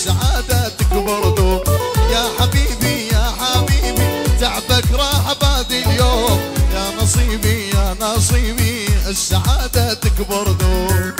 السعادة تكبر دوم. يا حبيبي يا حبيبي تعبك راح بعد اليوم، يا نصيبي يا نصيبي السعادة تكبر دوم.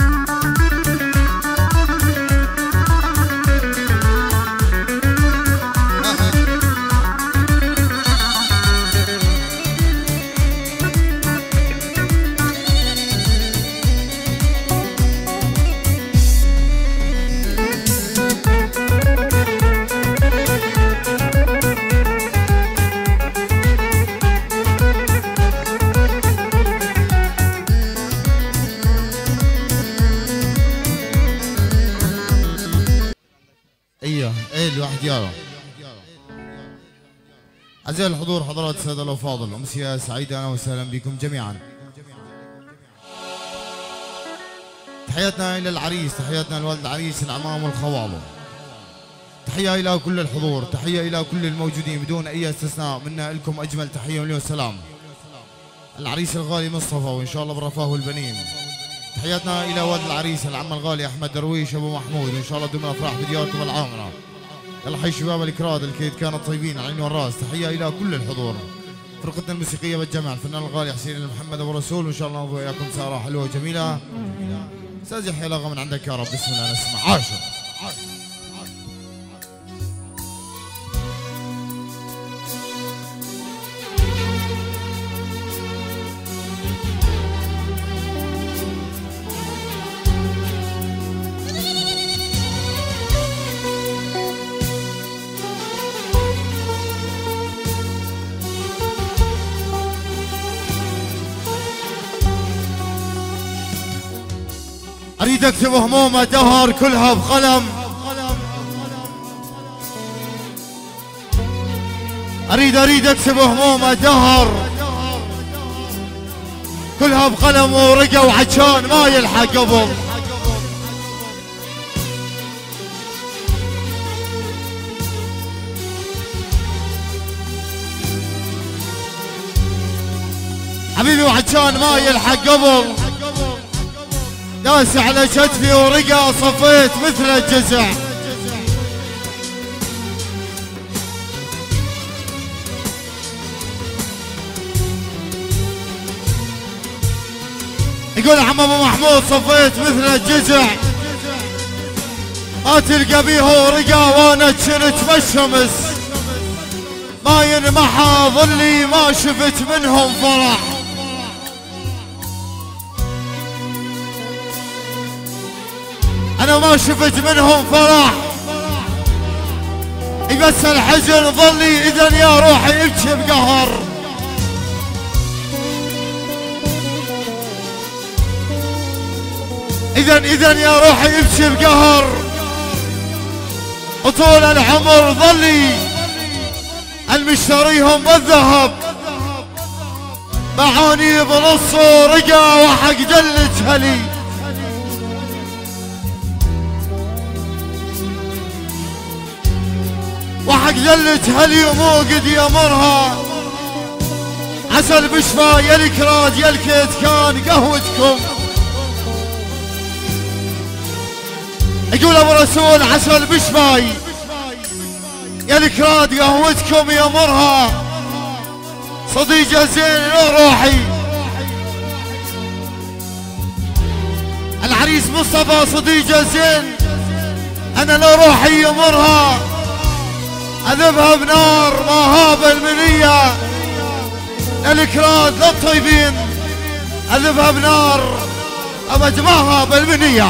الواحد يارا. أعزائي الحضور، حضرات السادة الأفاضل، أمسية سعيدة، أهلا وسهلا بكم جميعا. تحياتنا إلى العريس، تحياتنا لوالد العريس، العمام والخواله. تحية إلى كل الحضور، تحية إلى كل الموجودين بدون أي استثناء، منا لكم أجمل تحية مليون سلام. العريس الغالي مصطفى وإن شاء الله بالرفاه والبنين. تحياتنا إلى والد العريس العم الغالي أحمد درويش أبو محمود، وإن شاء الله دوم الأفراح بدياركم العامرة. يلا حي شباب الكراد الكيد كانوا طيبين على العين والراس. تحية إلى كل الحضور. فرقتنا الموسيقية بالجمع الفنان الغالي حسين محمد أبو رسول، وإن شاء الله نضوي إياكم سهرة حلوة وجميلة. أستاذ يحيى لغة من عندك يا رب، بسم الله نسمع عاشر. أريد أكتب همومه دهر كلها بقلم، أريد أكتب همومه دهر كلها بقلم ورقة وعجان ما يلحق قبل. حبيبي وعجان ما يلحق قبل، داس على كتفي ورقة صفيت مثل الجزع. يقول عم ابو محمود صفيت مثل الجزع، ما تلقى بيه ورقة وانا كنت بالشمس، ما ينمحى ظلي ما شفت منهم فرح. أنا ما شفت منهم فرح، بس الحزن ظلي إذا يا روحي ابكي بقهر. إذا يا روحي ابكي بقهر، وطول العمر ظلي المشتريهم بالذهب، معاني بنص ورقة وحق دلة هلي. وحق دلة هلي وموقد يمرها، عسل بشفا يا الكراد يا الكيد كان قهوتكم. يقول ابو رسول عسل بشفاي يا الكراد قهوتكم يمرها، صديقه زين روحي العريس مصطفى صديقه زين، انا لو روحي يمرها اذبها بنار ما هاب المنية. الكراد للطيبين اذبها بنار ابد ما هاب المنية.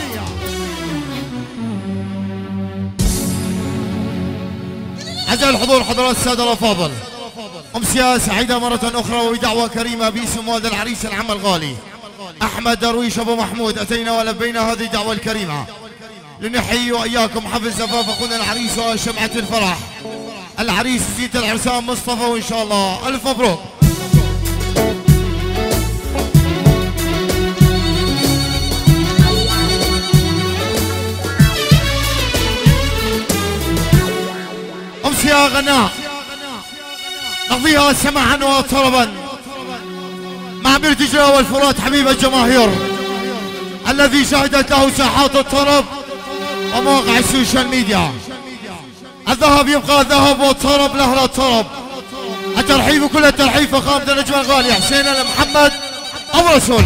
أعزائي الحضور، حضرات السادة الأفاضل، أمسية سعيدة مرة أخرى وبدعوة كريمة باسم والد العريس العم الغالي أحمد درويش أبو محمود. أتينا ولبينا هذه الدعوة الكريمة لنحيي وإياكم حفل زفاف أخونا العريس وشمعة الفرح العريس سيد العرسان مصطفى، وإن شاء الله ألف مبروك. أمسية غناء نقضيها سماعا وطربا مع أمير دجلة والفرات حبيب الجماهير الذي شهدت له ساحات الطرب ومواقع السوشيال ميديا. الذهب يبقى ذهب والطرب له طرب. الترحيب وكل الترحيب فخامة النجم الغالي حسين محمد أبو رسول.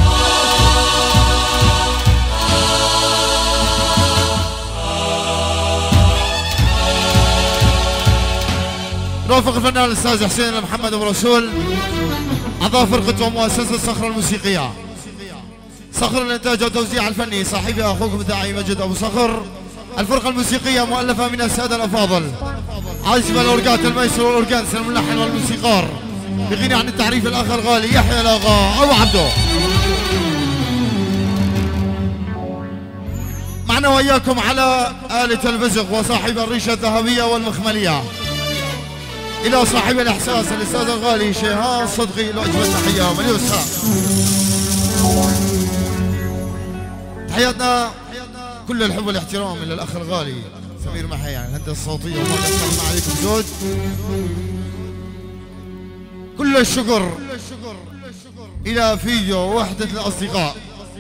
رافق الفنان الاستاذ حسين محمد ابو رسول، اعضاء فرقه ومؤسسه صخره الموسيقيه. صخر الانتاج والتوزيع الفني صاحبها اخوكم الداعي مجد ابو صخر. الفرقه الموسيقيه مؤلفه من الساده الافاضل عازف الاورجات الميسر والاورجانس الملحن والموسيقار بغني عن التعريف الاخ الغالي يحيى الاغا ابو عبده. معنا واياكم على آلة الفزق وصاحب الريشه الذهبيه والمخمليه. إلى صاحب الإحساس الأستاذ الغالي شيهان صدقي له أجمل تحية مليون سلام. تحياتنا كل الحب والاحترام إلى الأخ الغالي سمير محي عن الهندسة الصوتية وما قصرنا عليكم زود. كل الشكر إلى فيديو وحدة الأصدقاء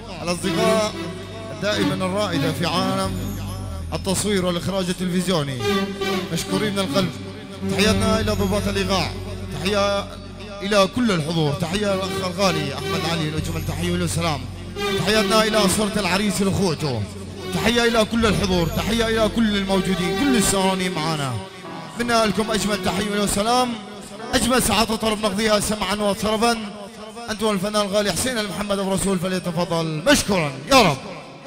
دائما الرائدة في عالم التصوير والإخراج التلفزيوني، مشكورين من القلب. تحياتنا إلى ضباط الإيقاع، تحية إلى كل الحضور، تحية الأخ الغالي أحمد علي الأجمل تحية له سلام. تحياتنا إلى أسرة العريس لأخوته، تحية إلى كل الحضور، تحية إلى كل الموجودين، كل السهرانين معنا. منا لكم أجمل تحية له سلام، أجمل ساعات طرب نقضيها سمعا وطربا. أنتم الفنان الغالي حسين محمد أبو رسول فليتفضل مشكورا يا رب.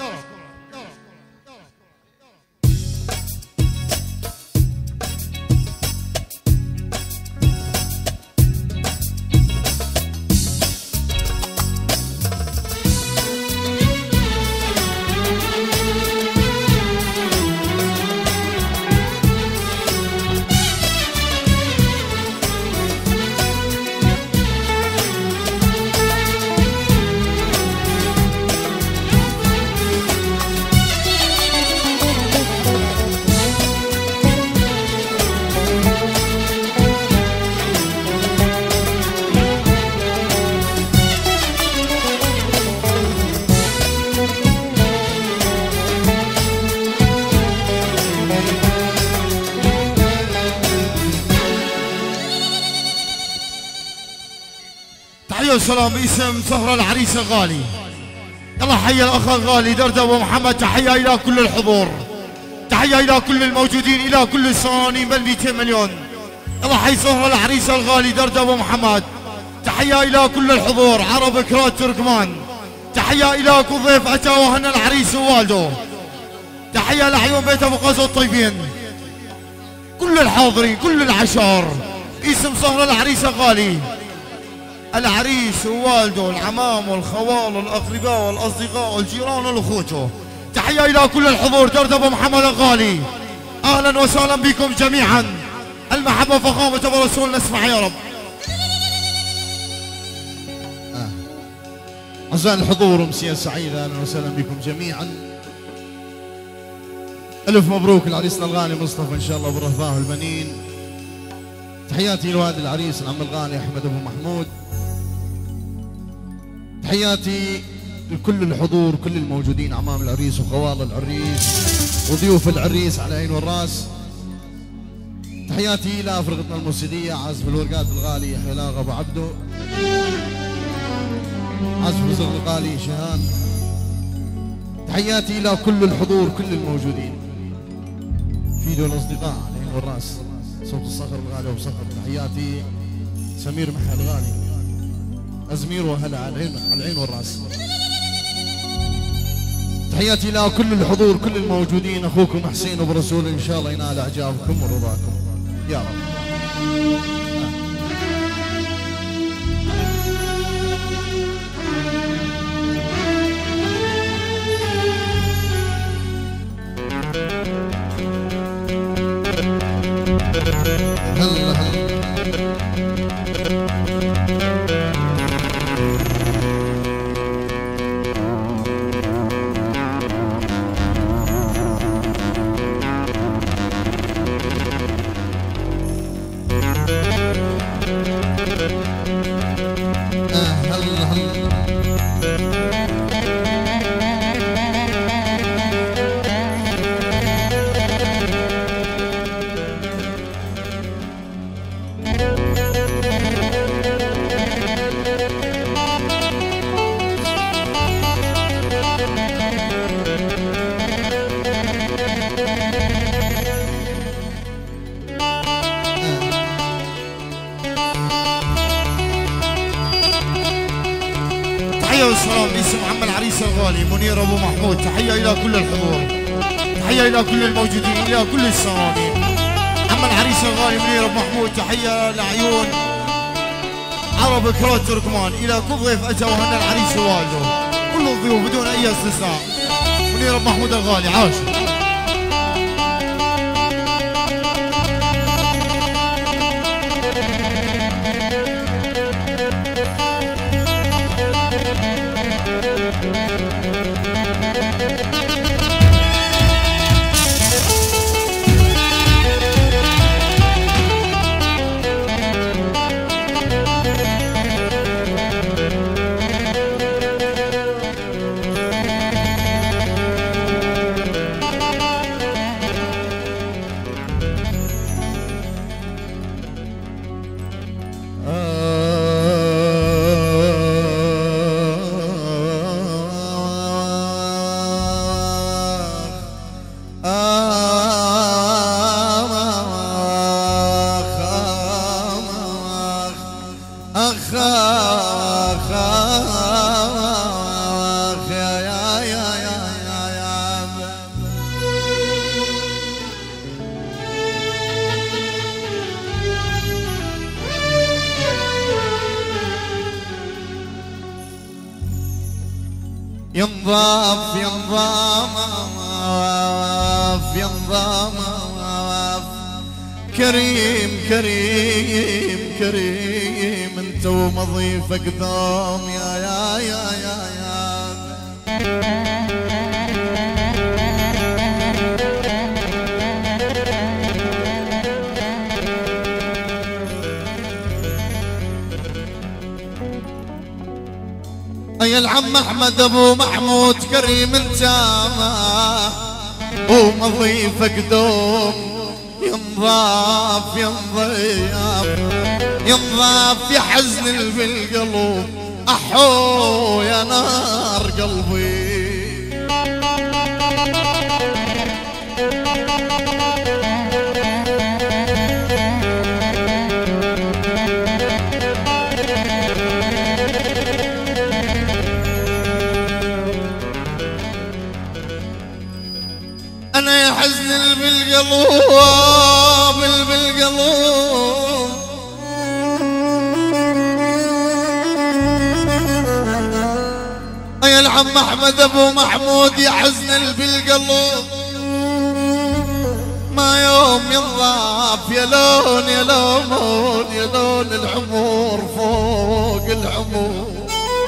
السلام باسم سهرة العريس الغالي. يلا حي الاخ الغالي دردب ومحمد. تحيه الى كل الحضور، تحيه الى كل الموجودين، الى كل السهرانين بل 200 مليون. يلا حي سهرة العريس الغالي دردب ومحمد. تحيه الى كل الحضور عرب كراد تركمان. تحيه الى كل ضيف اتى وهنا العريس ووالده. تحيه لعيون بيت ابو قاز الطيبين، كل الحاضرين كل العشار. اسم سهرة العريس الغالي، العريس ووالده، العمام والخوال والأقرباء والأصدقاء والجيران والأخوته. تحية إلى كل الحضور دردب محمد الغالي. أهلا وسهلا بكم جميعا. المحبة فخامة أبو رسول نسمع يا رب. أعزائي الحضور أمسية سعيدة، أهلا وسهلا بكم جميعا. ألف مبروك لعريسنا الغالي مصطفى إن شاء الله بالرهباء والبنين. تحياتي لوالد العريس العم الغالي أحمد أبو محمود. تحياتي لكل الحضور كل الموجودين أعمام العريس وخوال العريس وضيوف العريس على العين والراس. تحياتي إلى فرقتنا الموسيقية عازف الورقات الغالي يحيى الاغا ابو عبده، عازف الوزغ الغالي شيهان. تحياتي إلى كل الحضور كل الموجودين، فيديو الأصدقاء على العين والراس، صوت الصخر الغالي ابو صخر. تحياتي سمير محي الغالي أزمير وهلا على العين والراس. تحياتي إلى كل الحضور كل الموجودين. أخوكم حسين أبو رسول إن شاء الله ينال إعجابكم ورضاكم يا رب. تحية والسلام باسم عم العريس الغالي منير ابو محمود. تحية الى كل الحضور، تحية الى كل الموجودين، الى كل السامعين. عم العريس الغالي منير ابو محمود. تحية لعيون عرب كروت تركمان، الى كل ضيف اجى وهنا العريس ووالده، كل الضيوف بدون اي استثناء. منير ابو محمود الغالي عاش. ينضاف كريم كريم كريم انت ومضيفك دوم يا يا العم احمد ابو محمود كريم انت ومضيفك دوم ينضاف ينضاف يا حزن بالقلوب احو يا نار قلبي. أنا يا حزن بالقلوب يا العم أحمد أبو محمود يا حزن بالقلوب ما يوم ينضاف يا لون يا لون يا لون الحمور فوق الحمور.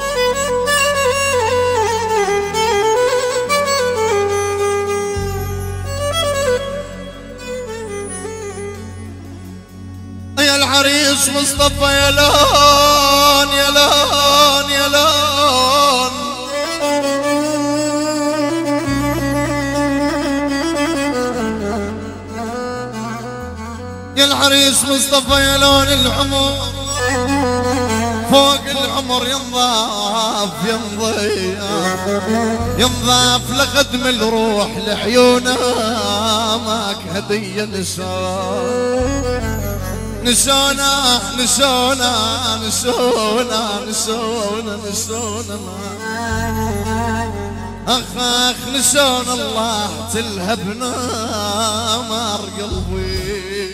يا العريس مصطفى يا لون يا لون يا لون يا العريس مصطفى يا لون العمر فوق العمر ينضاف ينضاف لخدم الروح لعيونه ماك هدية نسونا اخ نسونا الله تلهبنا مار قلبي.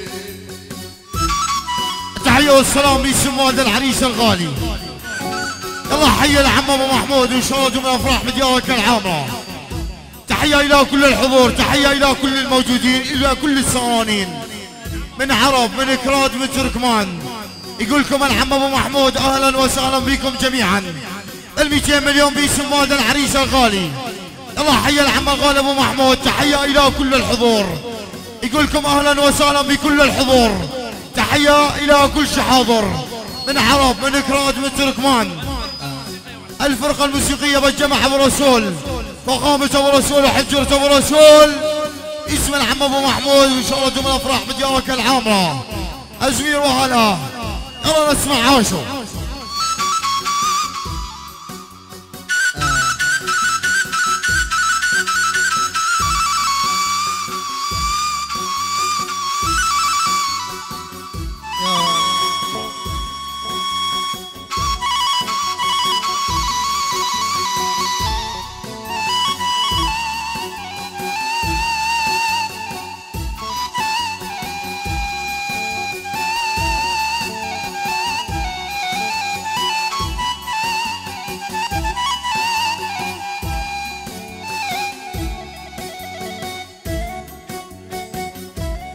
تحية والسلام باسم والد العريس الغالي. الله حي العم ابو محمود وان شاء الله من افراح مديارك العامرة. تحية الى كل الحضور، تحية الى كل الموجودين، الى كل السوانين من عرب من كراد من تركمان. يقول لكم العم ابو محمود اهلا وسهلا بكم جميعا. ال200 مليون باسم والد العريس الغالي. الله حي العم الغالي ابو محمود. تحية الى كل الحضور. يقول لكم اهلا وسهلا بكل الحضور. تحية الى كل شحاضر من عرب من كراد من تركمان. الفرقة الموسيقية بالجمع ابو رسول، فخامة ابو رسول وحجرة ابو رسول، اسم العم ابو محمود وان شاء الله ضمن افراح مديارك العامرة. ازمير وهلا يلا نسمع عاشو.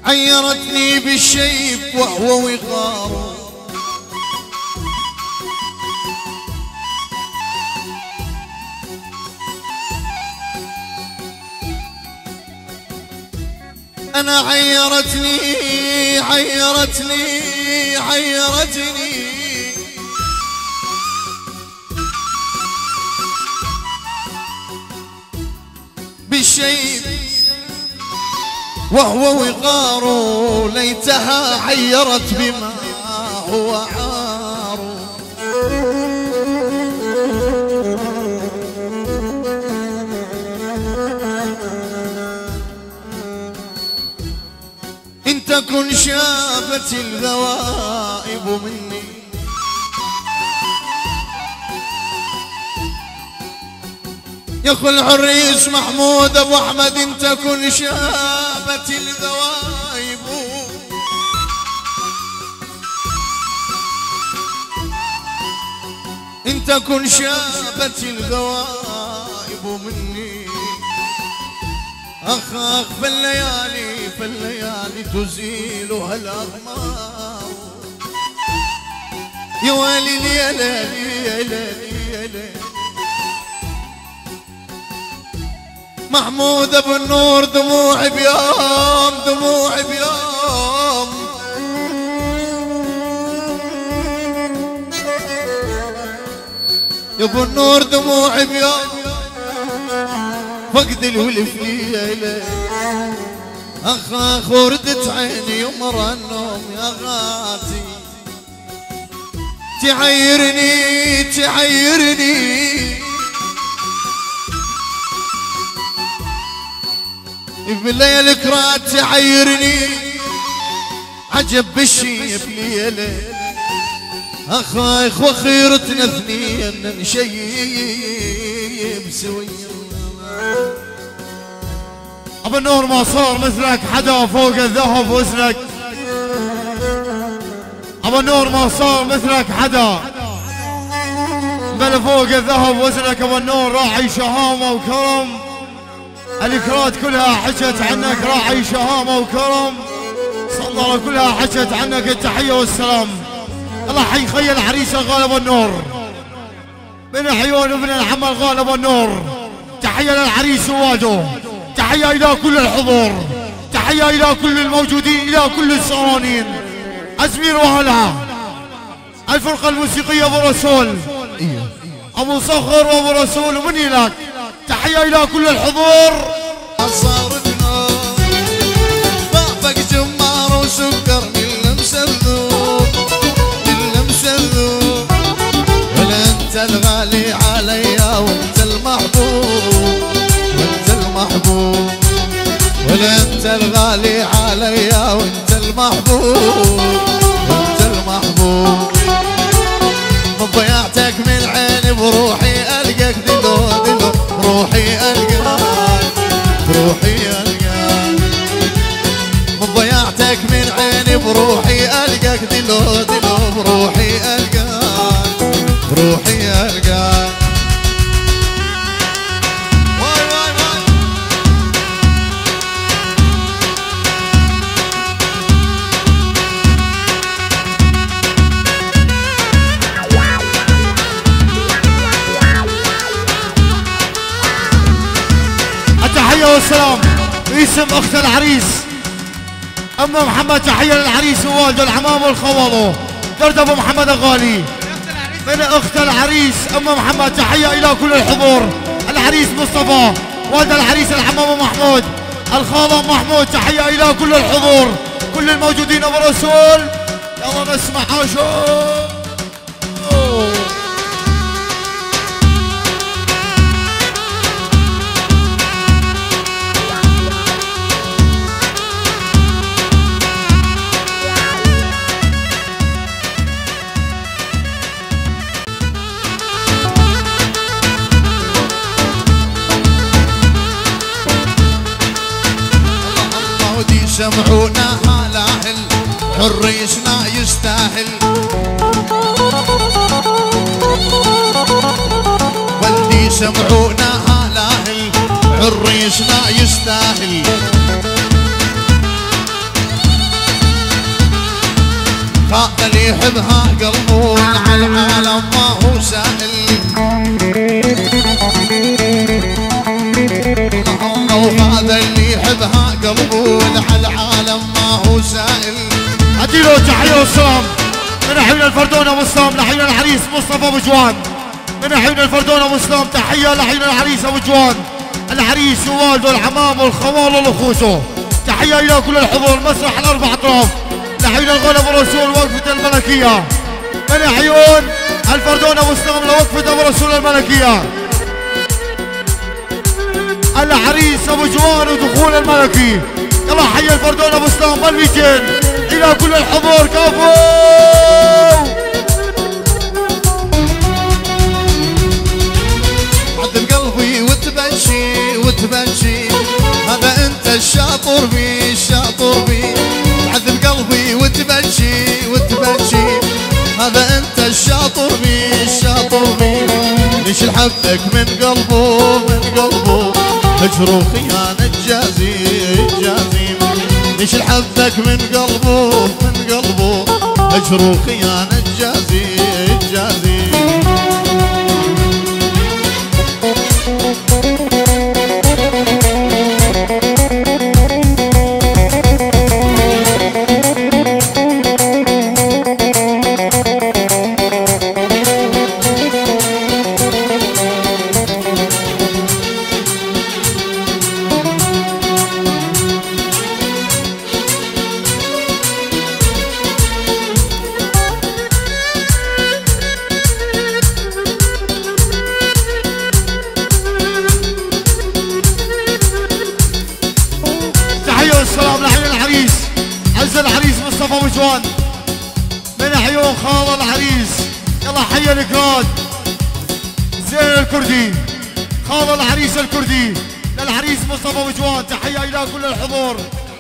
حيرتني بالشيب وهو وقار، أنا حيرتني بالشيب وهو وقار، ليتها حيرت بما هو عار. إن تكن شافت الغوائب مني، يا أخو العريس محمود أبو أحمد، إن تكن شافت الغوائب، إن تكن شافت الغوائب مني، أخ فالليالي تزيلها الأغمار. يا ويلي يا ليلي يا ليلي يا ليلي، محمود ابو النور دموعي بيوم يا ابو النور دموعي بيوم، فقد الولف ليلة. اخ وردت عيني يمر النوم يا غاتي، تعيرني بليل كرات تعيرني، عجب بالشيب ليلة. اخ وخيرتنا اثنين نشيب سويا. ابو النور ما صار مثلك حدا فوق الذهب وزنك، ابو النور ما صار مثلك حدا بل فوق الذهب وزنك. ابو النور راعي شهامة وكرم، الكرات كلها حكت عنك راعي شهامة وكرم، صندرة كلها حكت عنك التحية والسلام. الله حي خيل عريسه غال ابو النور، من عيون ابن العمل غال ابو النور. تحية للعريس وواده، تحية إلى كل الحضور، تحية إلى كل الموجودين، إلى كل السهرانين. أزمير وهلا الفرقة الموسيقية أبو رسول، أبو صخر وأبو رسول ومني لك. تحية إلى كل الحضور. صار بنور بابك جمار وسكر للمسذوب، ولا أنت الغالي عليا وأنت المحبوب، ولا أنت الغالي عليا وأنت المحبوب. من ضيعتك من عيني بروحي ألقاك دلو بروحي ألقاك من ضيعتك من عيني بروحي ألقاك دلو بروحي ألقاك. التحية والسلام باسم اخت العريس ام محمد. تحية للعريس ووالده العمام والخواضو درد ابو محمد الغالي. من اخت العريس ام محمد تحية الى كل الحضور. العريس مصطفى، والد العريس العمام محمود، الخاضم محمود. تحية الى كل الحضور، كل الموجودين. ابو رسول يلا نسمع عاشور. سمعونا هلاهل حريسنا يستاهل، ولدي سمعونا هلاهل حريسنا يستاهل. هذا اللي يحبها قلبه على العالم ما هو سائل. وهذا اللي يحبها قلبه على العالم ما هو سائل. اديله تحيه والسلام من حينا الفردونه والسلام لحينا العريس مصطفى ابو جوان. من حينا الفردونه والسلام تحيه لحينا العريس ابو جوان، العريس ووالده العمام والخوال والاخوته. تحيه الى كل الحضور مسرح الاربع اطراف لحينا الغلب والرسول وقفه الملكيه. من عيون الفردونه والسلام لوقفه ابو رسول الملكيه. العريس ابو جوان ودخول الملكي. يلا حي الفردون ابو سلام بالميتين الى كل الحضور كفو. عذب قلبي وتبكي وتبكي هذا انت الشاطر بي الشاطر بي. عذب قلبي وتبكي وتبكي هذا انت الشاطر بي الشاطر بي. ليش الحبك من قلبه من قلبه هجر وخيانة جازي جازي. ليش الحبك من قلبه من قلبه هجر وخيانة جازي جازي. من عيون خال العريس. يلا حي الكراد زين الكردي خال العريس الكردي للعريس مصطفى وجوان. تحيه الى كل الحضور.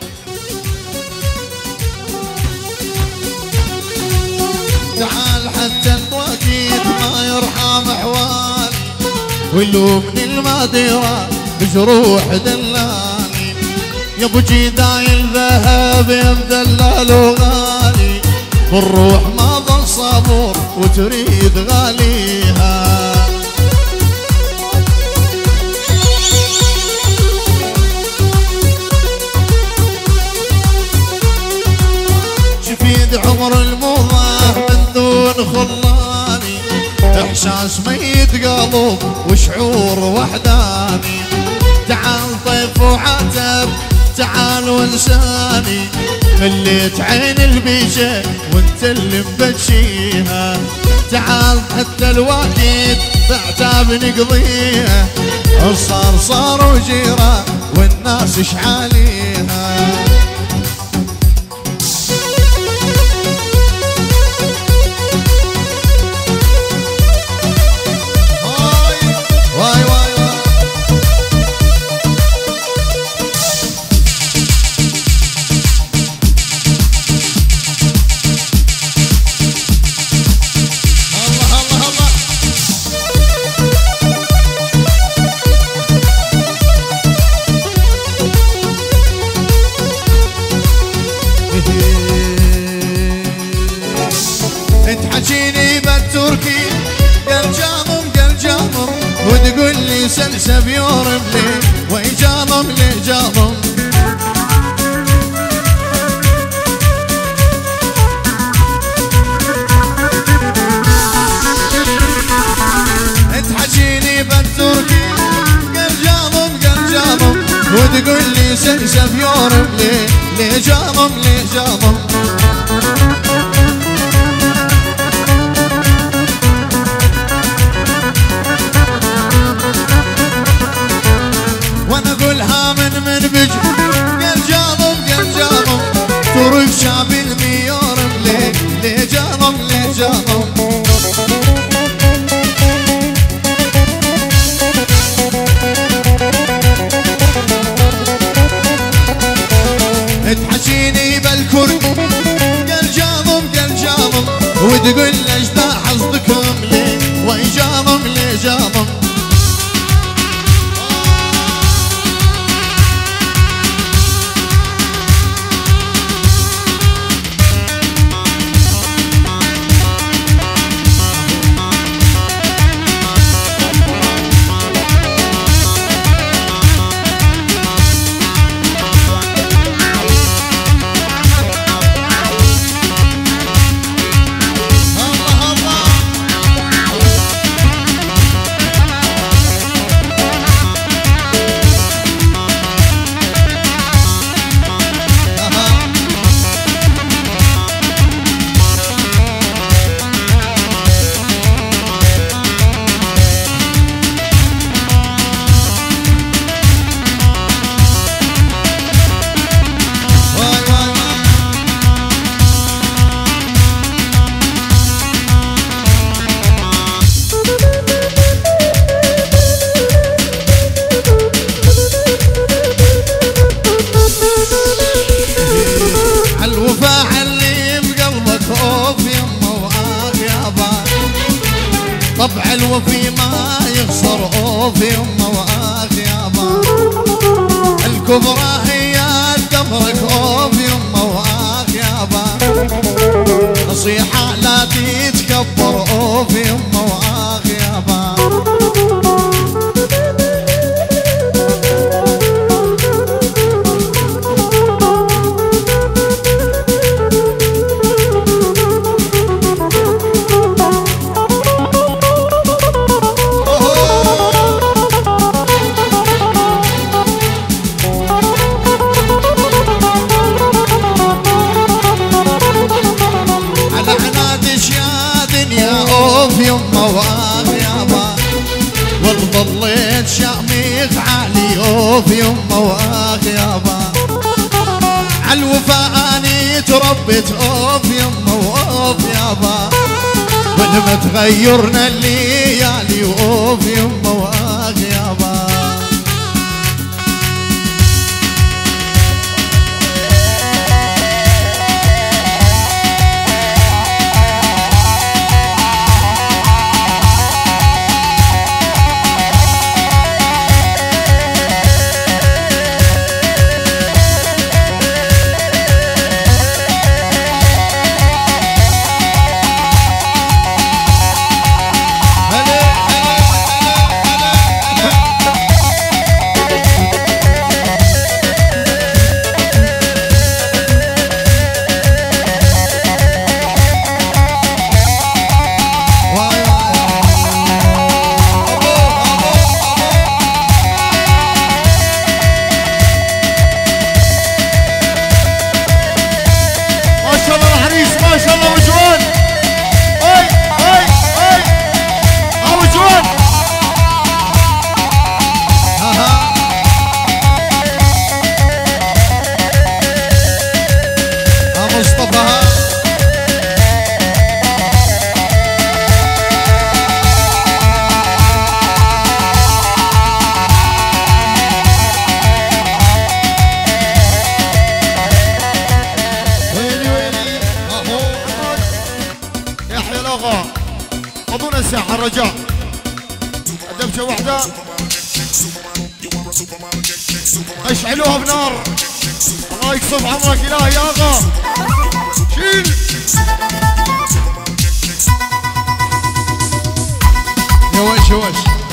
تعال حتى الوقت ما يرحم احوالي ويلومني المديرة بجروح دلالي. يا ابو جداي الذهب يا مدلل وغالي بالروح ما ظل صبور وتريد غاليها. شفيد عمر المضاه من دون خلاني احساس ميت قلب وشعور وحداني. تعال طيف وعتب تعال وانساني مليت عين البيشة وانت اللي مبتشيها. تعال حتى الوقت بعتاب نقضيها الصار صار وجيرة والناس شعاليها. واي واي تحكيني بالتركي قال جامم قال جامم وتقول لي سلسب يورم لي ويجامم لي جامم. تحكيني بالتركي قال جامم قال جامم وتقول لي سلسب يورم لي جامم لي جامم. وانا اقولها من بج قال جامم قال جامم ترك شعب الميورم ليه جامم ليه جامم. تحكيني بالكرد اوف يمه واخ يابا الكبرى هي دمرك اوف يمه واخ يابا نصيحة لا تتكبر اوف يمه واخ يابا يمه واخ يابا والله شامخ عالي اوف يمه واخ يابا عالوفا اني تربت اوف يمه واوف يابا ولما تغيرنا الليالي اوف يمه واخ يابا اعطونا الساحه الرجاء دبشه واحده اشعلوها بنار الله يكسب عمرك الهي يا اغا شيل يوش يوش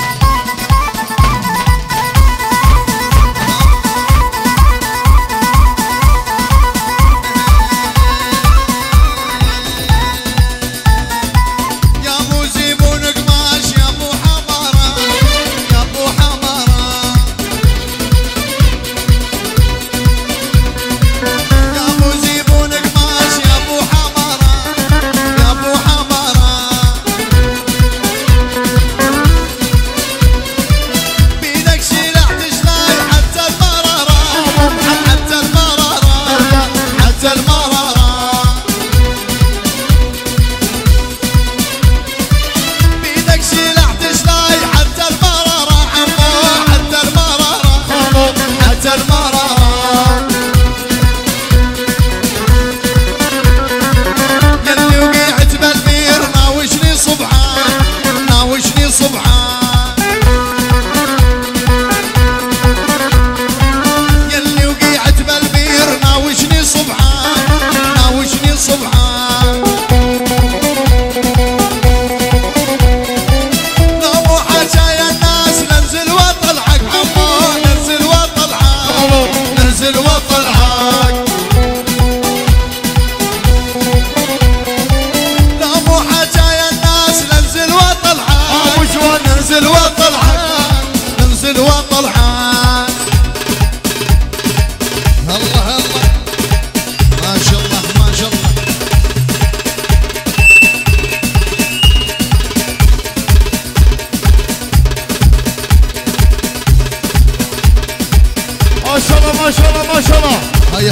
ما شاء الله ما شاء الله. هيا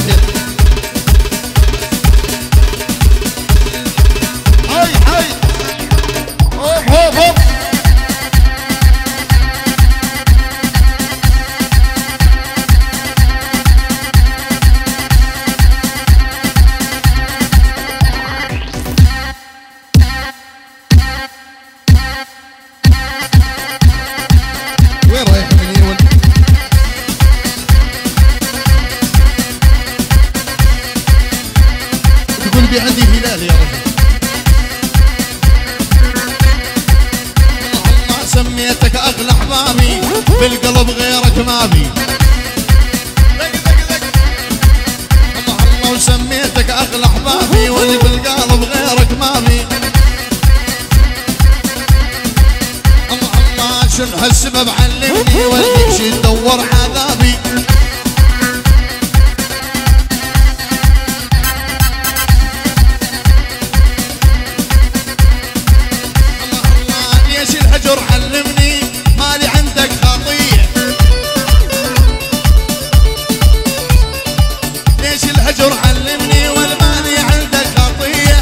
هاي هاي هوب هوب هوب. بالقلب غيرك ما بي. الله الله وسميتك اغلى احبابي واللي بالقلب غيرك ما بي. الله الله شنو هالسبب علمني وليك شي تدور عذابي. الهجر علمني مالي عندك خطية. ليش الهجر علمني والمالي عندك خطية.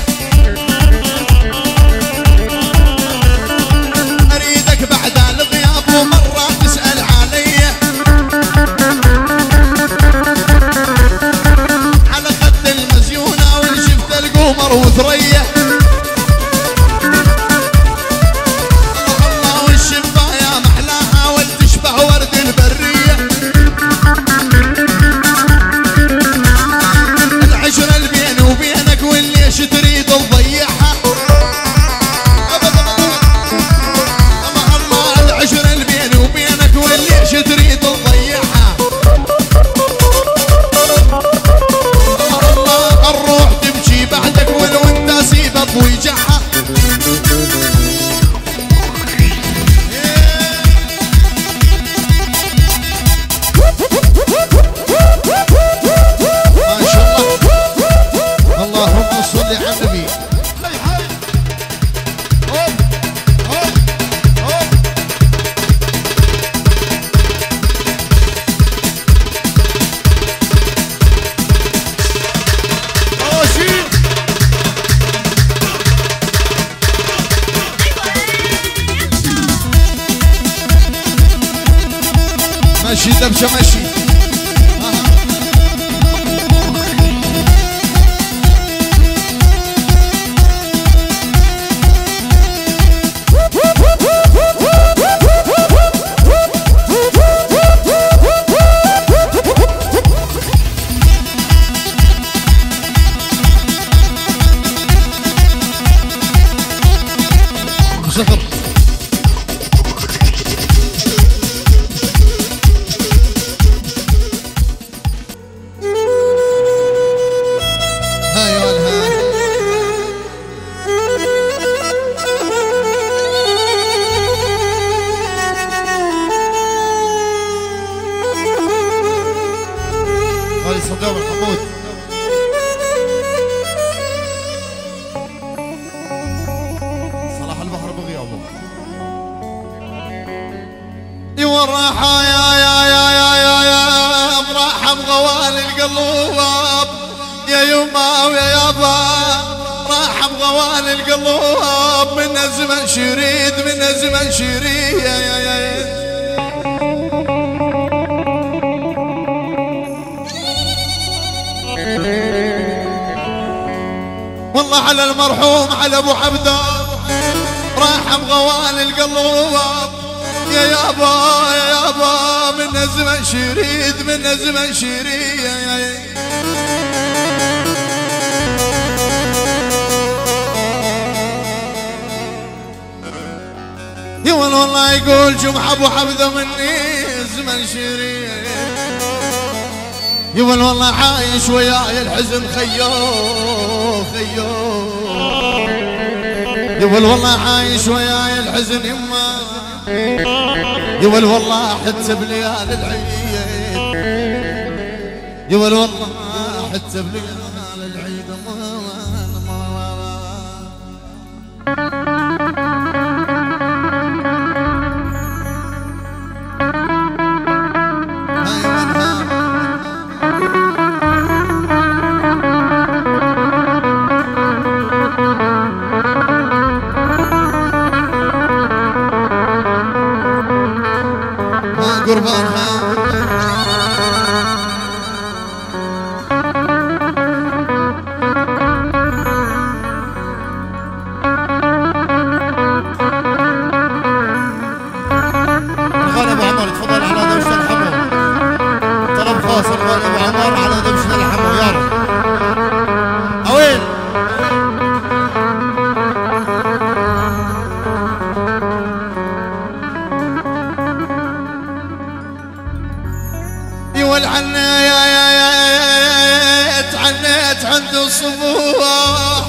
أريدك بعد الغياب ومرة تسأل علي على خد المزيونة وإن شفت القمر وثريا. تريد تضيعها ابدا الله الله. العشرة اللي بيني وبينك وليش تريد تضيعها. الله الله الروح تمشي بعدك ولو انت سيبك ويجعها. ما شاء الله اللهم صل على النبي. ماشي دبشه ماشي. صفر هاي والها. غالي صدام الحمود. صلاح البحر بغيابه. والراحة يا مرحب غوالي القلوب يا يما ويا يابا. راح بغوالي القلوب من الزمن شريد من الزمن شريد يا والله على المرحوم على ابو عبده. راح بغوالي القلوب يا يابا من الزمن شريد من الزمن شريد يا والله يقول جمعة ابو حمزة مني الزمن شريد. يا والله عايش وياي الحزن خيو يا والله عايش وياي الحزن يما. يا والله حتى بليال العيد يا والله حتى بليال العيد قربانها. الغالي ابو عمر تفضل على دوشة الحمو. طلب خاص الغالي ابو عمر على دوشة الحمو يا رب. اوين قول عنيت عنيت عند الصبوح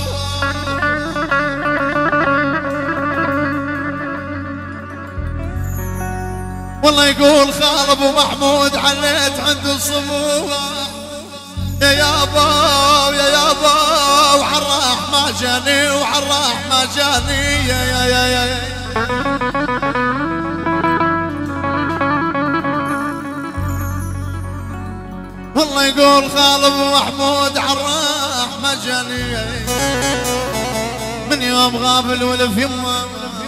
والله يقول خال ابو محمود عنيت عند الصبوح يا يابا يا يابا وحراح ما جاني وحراح ما جاني يا والله يقول خال ابو محمود حراح ما جاني من يوم غاب الولف يما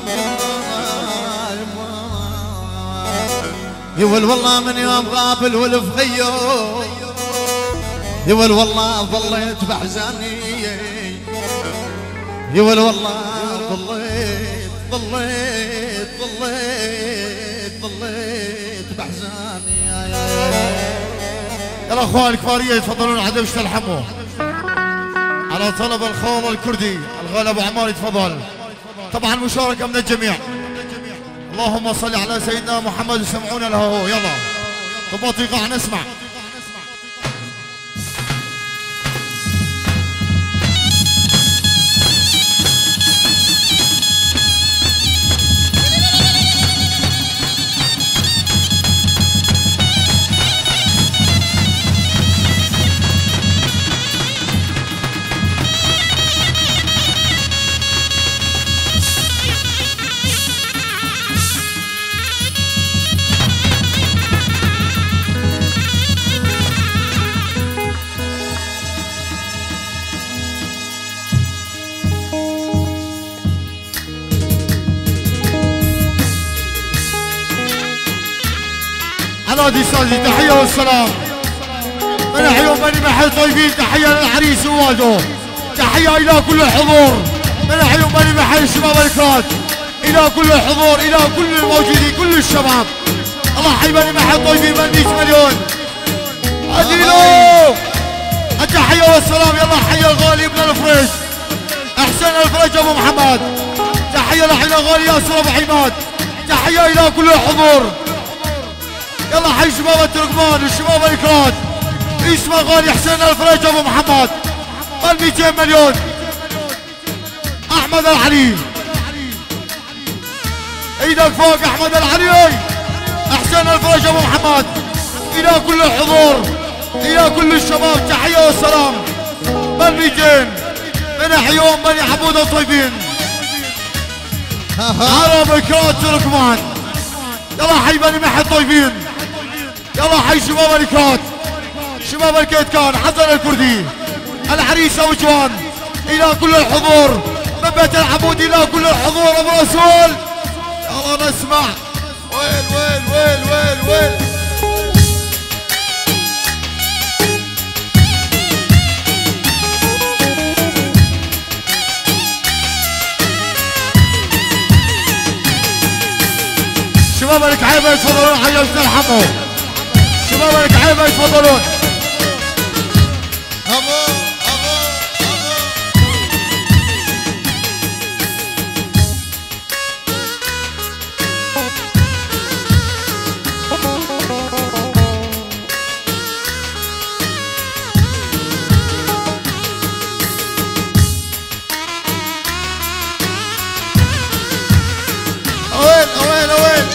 يقول والله من يوم غاب الولف غيو يقول والله ظليت بحزاني يقول والله ضليت بحزاني يلا اخوان الكباريه يتفضلون على دبشه الحمو على طلب الخول الكردي الغالي ابو عمار يتفضل طبعا مشاركه من الجميع اللهم صل على سيدنا محمد وسمعونا له يلا ضباط ايقاع نسمع نادي سازي تحية والسلام من حيوم بني محل طيبين تحية للعريس ووالده تحية إلى كل الحضور من حيوم بني محل شباب الكرات إلى كل الحضور إلى كل الموجودين كل الشباب الله حي بني محل طيبين من 100 مليون أديلو التحية والسلام يلا حي الغالي ابن الفريج أحسن الفريج أبو محمد تحية لحي الغالي ياسر أبو حماد تحية إلى كل الحضور يلا حي شباب التركمان والشباب الكرات اسمه غالي حسين الفريج ابو محمد قال 200 مليون احمد العلي ايدك فوق احمد العلي حسين الفريج ابو محمد الى كل الحضور الى كل الشباب تحيه والسلام بل 200 من حيوم بني حمود الطيبين عرب الكرات تركمان يلا حي بني محل طيبين يلا حي شباب الكات شباب الكيتكان حسن الكردي العريس ابو جوان الى كل الحضور من بيت العمود الى كل الحضور ابو رسول يلا نسمع ويل شباب الكعيبه يتفضلون حي استاذ الحمو شباب الكعيبه يتفضلون ابو وين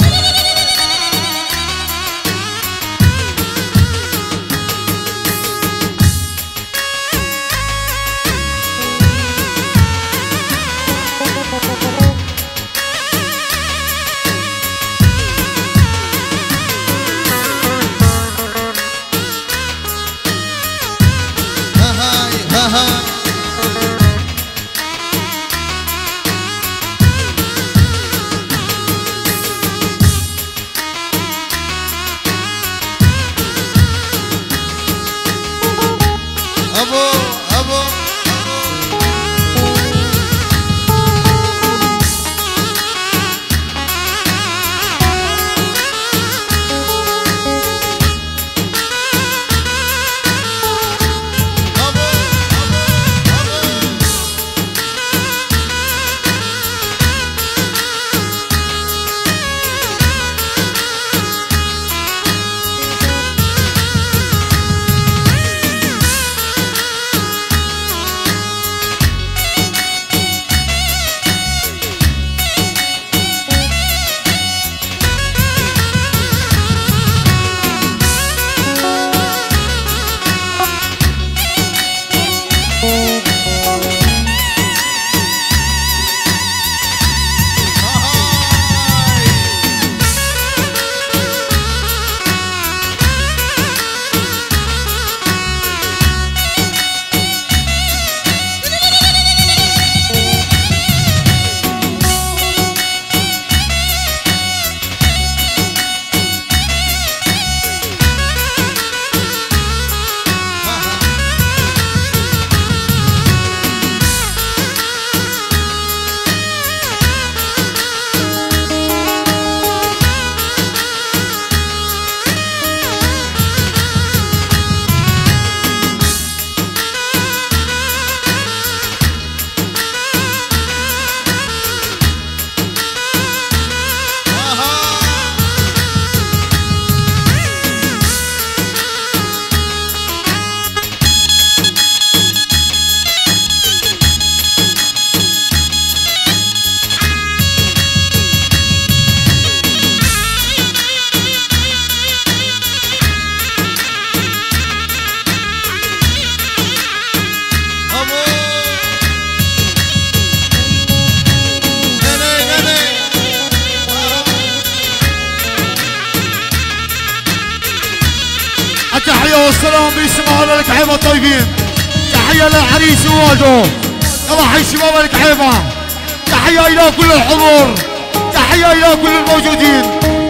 التحية والسلام بيسمعوا للكعيبة الطيبين. تحية للعريس ووالده. يلا حي شباب الكعيبة. تحية إلى كل الحضور. تحية إلى كل الموجودين.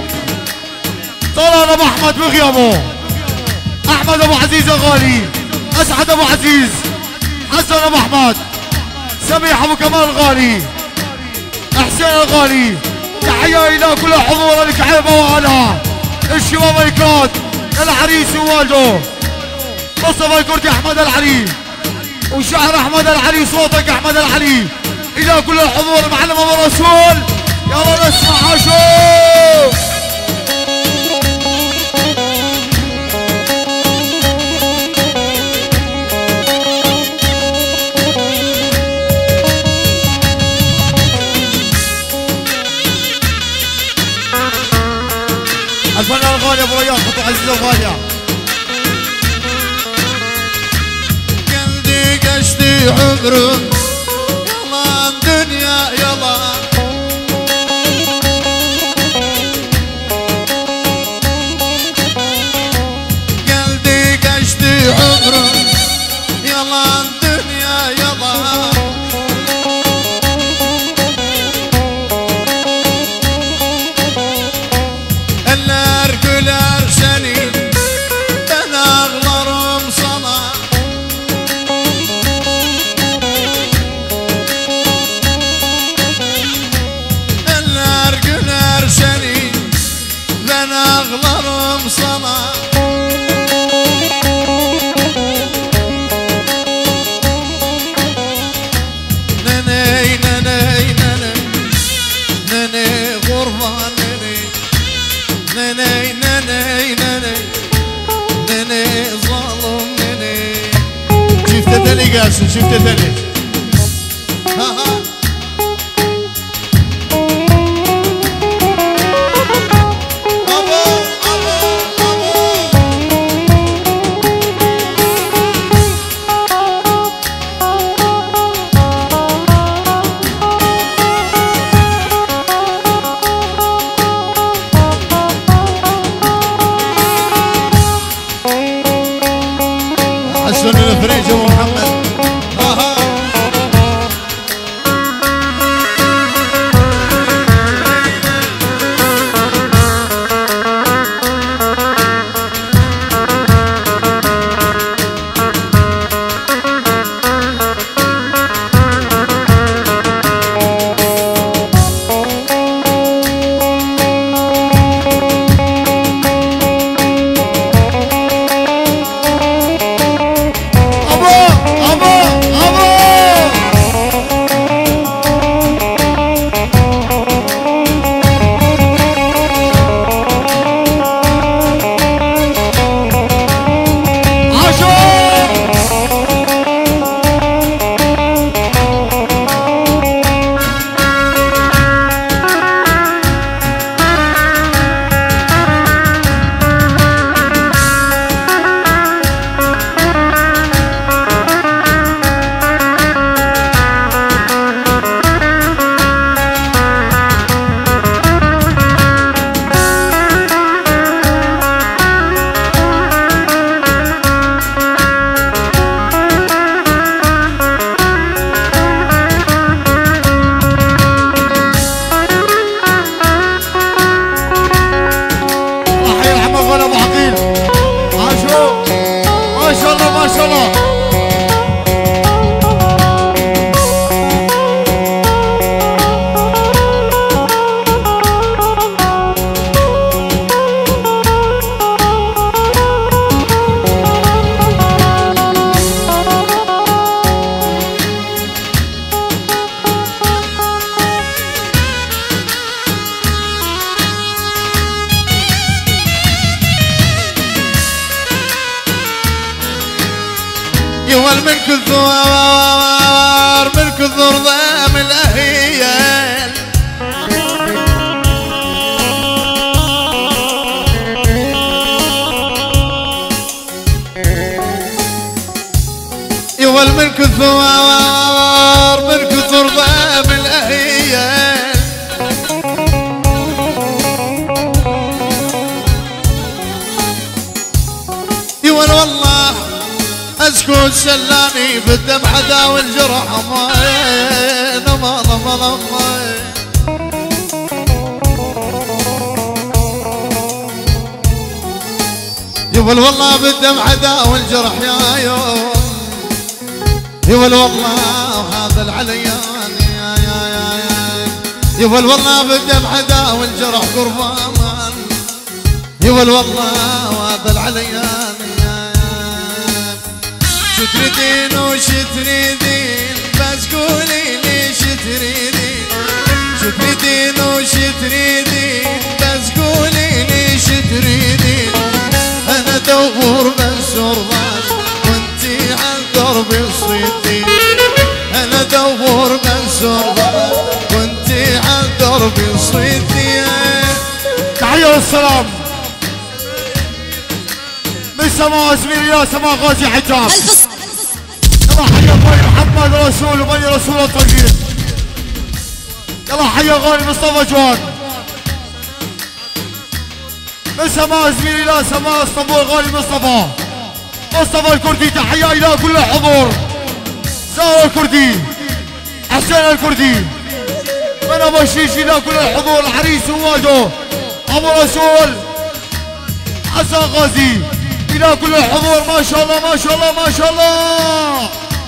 طلال أبو أحمد بغيابه. أحمد أبو عزيز الغالي. أسعد أبو عزيز. حسن أبو أحمد. سميح أبو كمال الغالي. حسين الغالي. تحية إلى كل حضور الكعيبة وأهلها. الشباب الكراد. العريس ووالده. مصطفى الكردي أحمد العلي. وشعر أحمد العلي وصوتك أحمد العلي. إلى كل الحضور معلم أبو رسول. يلا نسمع شو. الفنان الغالي ابو ريان خطو عزيزه وغاليه. قلبي قشتي عمره يلا الدنيا يلا. قلبي قشتي عمره يلا الدنيا يلا. قاسم شفت ثاني. ها ها حسن الفريج ومحمد. يوال من كثار من كثر ضام الأهيال يوال من كثار من كثر ضام الأهيال يقول والله اسكت سلاني بالدمعة داوي الجرح يقول والله بالدمعة داوي الجرح يا يوم يقول والله هذا العليان يقول والله بالدمعة داوي الجرح قربان يقول والله هذا العليان شو تريدين وش تريدين بس قولي لي شو تريدين شو تريدين وش تريدين بس قولي لي شو تريدين انا ادور بس رضاش وانتي عالدرب الصيدين انا ادور بس رضاش وانتي عالدرب الصيدين. تحية والسلام من سماء زميلي يا سماء غازي حجاب. يلا حيا غالي محمد رسول وبني رسول الطيب. يلا حيا غالي مصطفى جوان من سماء زميلي لا سماء اسطنبول غالي مصطفى الكردي. تحية الى كل الحضور. زاهر الكردي حسين الكردي من ابو شيش الى كل الحضور. العريس وواجه ابو رسول حسن غازي الى كل الحضور. ما شاء الله ما شاء الله ما شاء الله.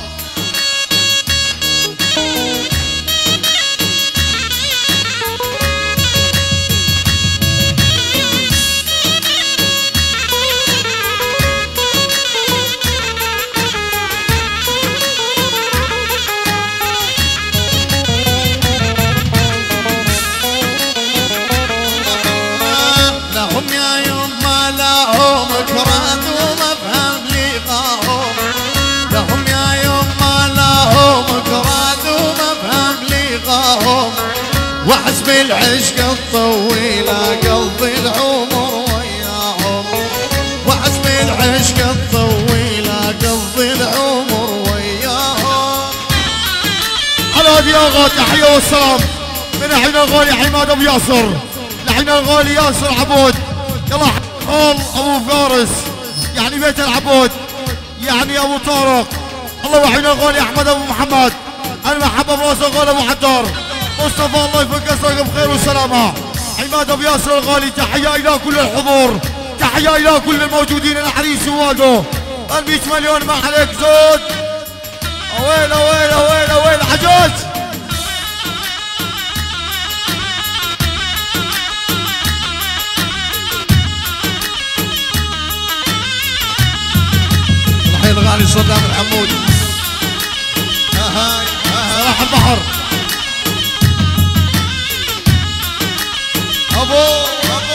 لهم يا يما لهم كراد ومفهم لقاهم لهم يا يما لهم كراد ومفهم لقاهم وحسب العشق الطويلة قلبي العمر وياهم وحسب العشق الطويلة قلبي العمر وياهم. على هذه اغا تحية والسلام من حين الغالي حماد ابو ياسر لحين الغالي ياسر عبود. يلا حول ابو فارس يعني بيت العبود يعني ابو طارق. الله وحين الغالي احمد ابو محمد المحبه براس الغالي ابو حدار مصطفى الله يفك اسرك بخير وسلامه. حماد ابو ياسر الغالي تحيه الى كل الحضور. تحيه الى كل الموجودين. العريس وواجهه 100 مليون ما عليك زود. اويل اويل اويل اويل حجاج. الغالي صدام الحمود صلاح البحر ابو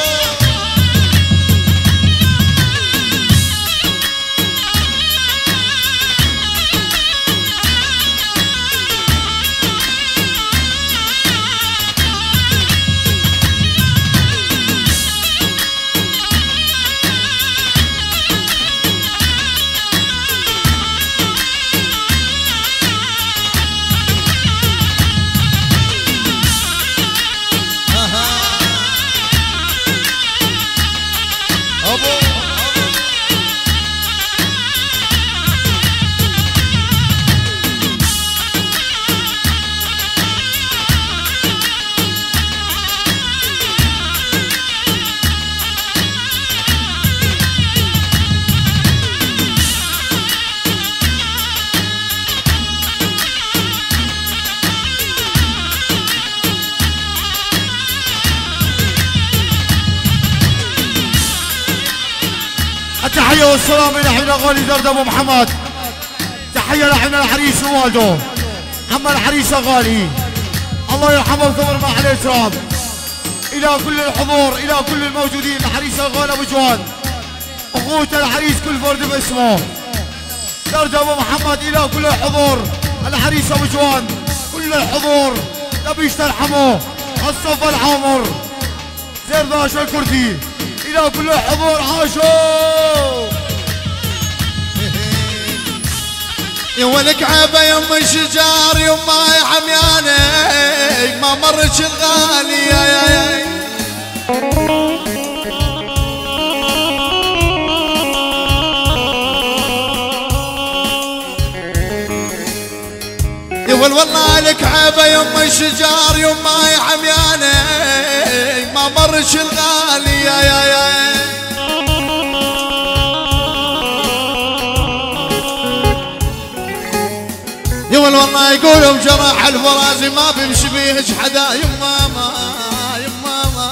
التحية والسلام إلى حين الغالي زرد أبو محمد. تحية لحين العريس ووالده عم العريس الغالي الله يرحمه ويثمر ما عليه تراب. إلى كل الحضور إلى كل الموجودين. العريس الغالي أبو جوان أخوة العريس كل فرد باسمه. زرد أبو محمد إلى كل الحضور. العريس أبو جوان كل الحضور نبيش ترحمه. الصف العامر زرد باشا الكردي إلى كل الحضور. عاشوا يا ولك عيبة يم الشجار يما يا حمياني ما مرش الغالي يا يما الشجار يما يا حمياني ما مرش الغالي يا يول والله يقولوا بجراح الفرازي ما بيمشي بيهج حدا يما ما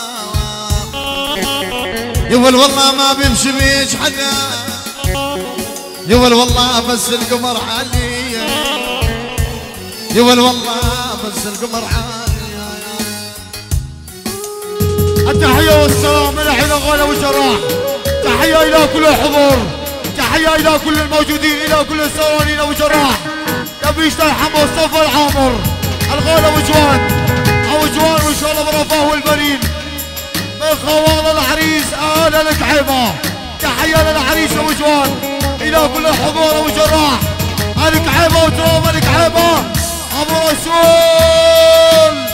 يول والله ما بيمشي بيهج حدا يول والله بس القمر حالي يول والله بس القمر حالي. التحية والسلام من الحين غالي وجراح. تحية إلى كل الحضور، تحية إلى كل الموجودين، إلى كل السوانين وجراح. يبيش ترحم مصطفى العامر الغالي وجوان وان شاء الله برفاه والبنين من خوال العريس آل الكعيبة. تحية للعريس وجوان إلى كل الحضور وجراح. الكعيبة وتراب الكعيبة أبو رسول.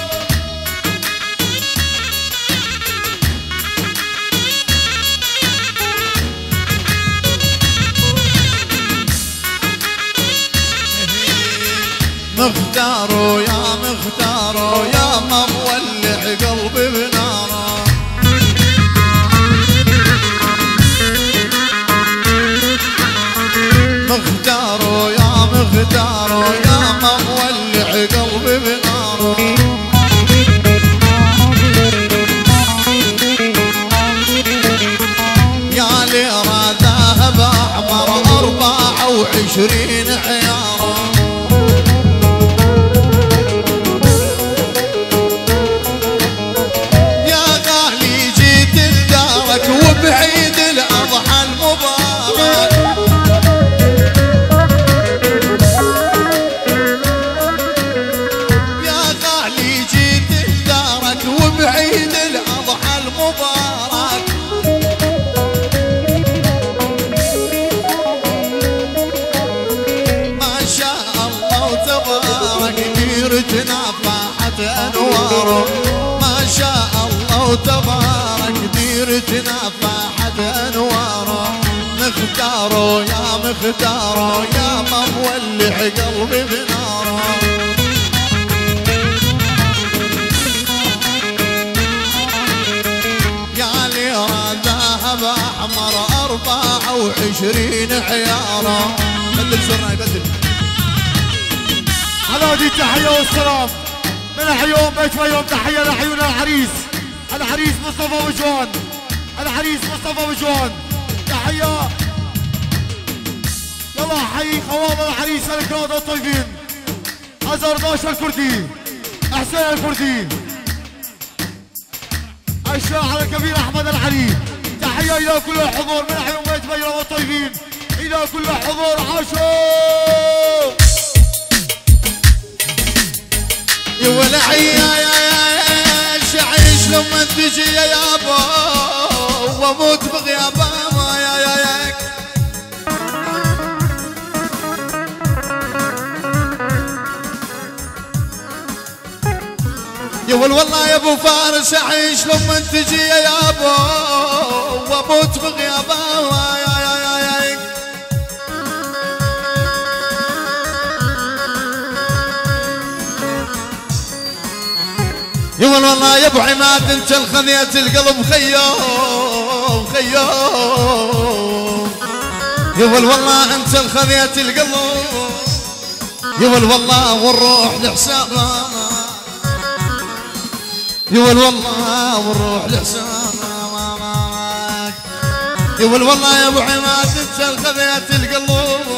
مختاروا يا ما مولع قلبي بناره. مختاروا يا ما مولع قلبي بناره. يا ليرة ذهب أحمر 24 حيارة. وبعيد الأضحى المبارك يا غالي جيت لدارك وبعيد الأضحى المبارك. ما شاء الله وتبارك ديرتنا فاحت أنواره. ما شاء الله وتبارك ديرتنا فاحت أنواره. مختاروا يا ما مولع قلبي بناره. يا ليرة ذهب أحمر 24 حيارة. بدل سرنا يبدل. على دي التحية والسلام من الحيوم بيت ويوم. تحية لعيون العريس مصطفى وجوان. العريس مصطفى وجوان تحية. يلا حي خواب العريس الكراد الطيبين. أزرداش الكردي، حسين الكردي، الشاعر الكبير أحمد العلي. تحية إلى كل الحضور من حيوم بيت بيرم الطيبين، إلى كل الحضور. عاشوا يا ولعي يا عيش لما تجي يا يابا واموت بغيابا ياك. يا والله يا ابو فارس اعيش لما تجي يا يابا واموت بغيابا ياك. يا والله يا ابو عماد انت الخذيت القلب خيوم. يا والله انت الخذيت القلب. يا والله والروح لحسابك. يا والله والروح لحسابك. يا والله يا ابو عماد انت الخذيت القلب.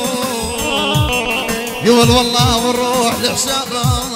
يا والله والروح لحسابك.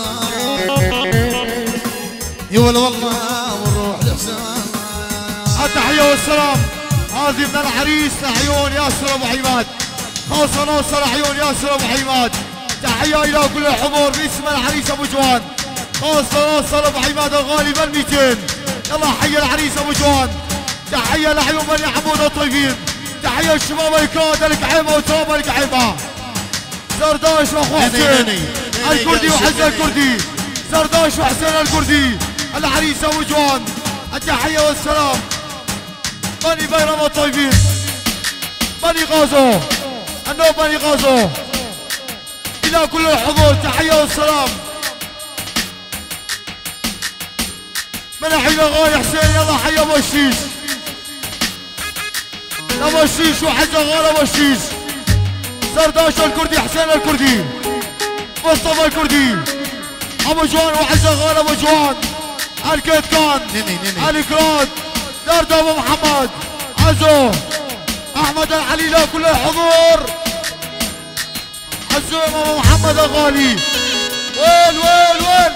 يا والله والروح لحسان. التحية والسلام هذه من العريس لعيون ياسر ابو عماد. خاصة نوصل عيون ياسر ابو عماد. تحية الى كل الحضور باسم العريس ابو جوان. خاصة نوصل ابو عماد الغالي بال 200. يلا حي العريس ابو جوان. تحية لعيون بني عمود الطيبين. تحية الشباب الكاد الكعيبة وتراب الكعيبة. زرداش واخو حسين الكردي وحسين الكردي. زرداش وحسين الكردي. العريس ابو جوان. التحية والسلام بني بيرم الطيبين، بني غازو، النوب بني غازو، الى كل الحضور. تحية والسلام من الحين غالي حسين يلا حي ابو الشيش ابو الشيش وحاجه غالي ابو الشيش سرداش الكردي حسين الكردي مصطفى الكردي ابو جوان وحاجه غالي ابو جوان الكتكان علي كراد دردو ابو محمد عزو احمد العليلة كل الحضور عزو ابو محمد الغالي وين وين وين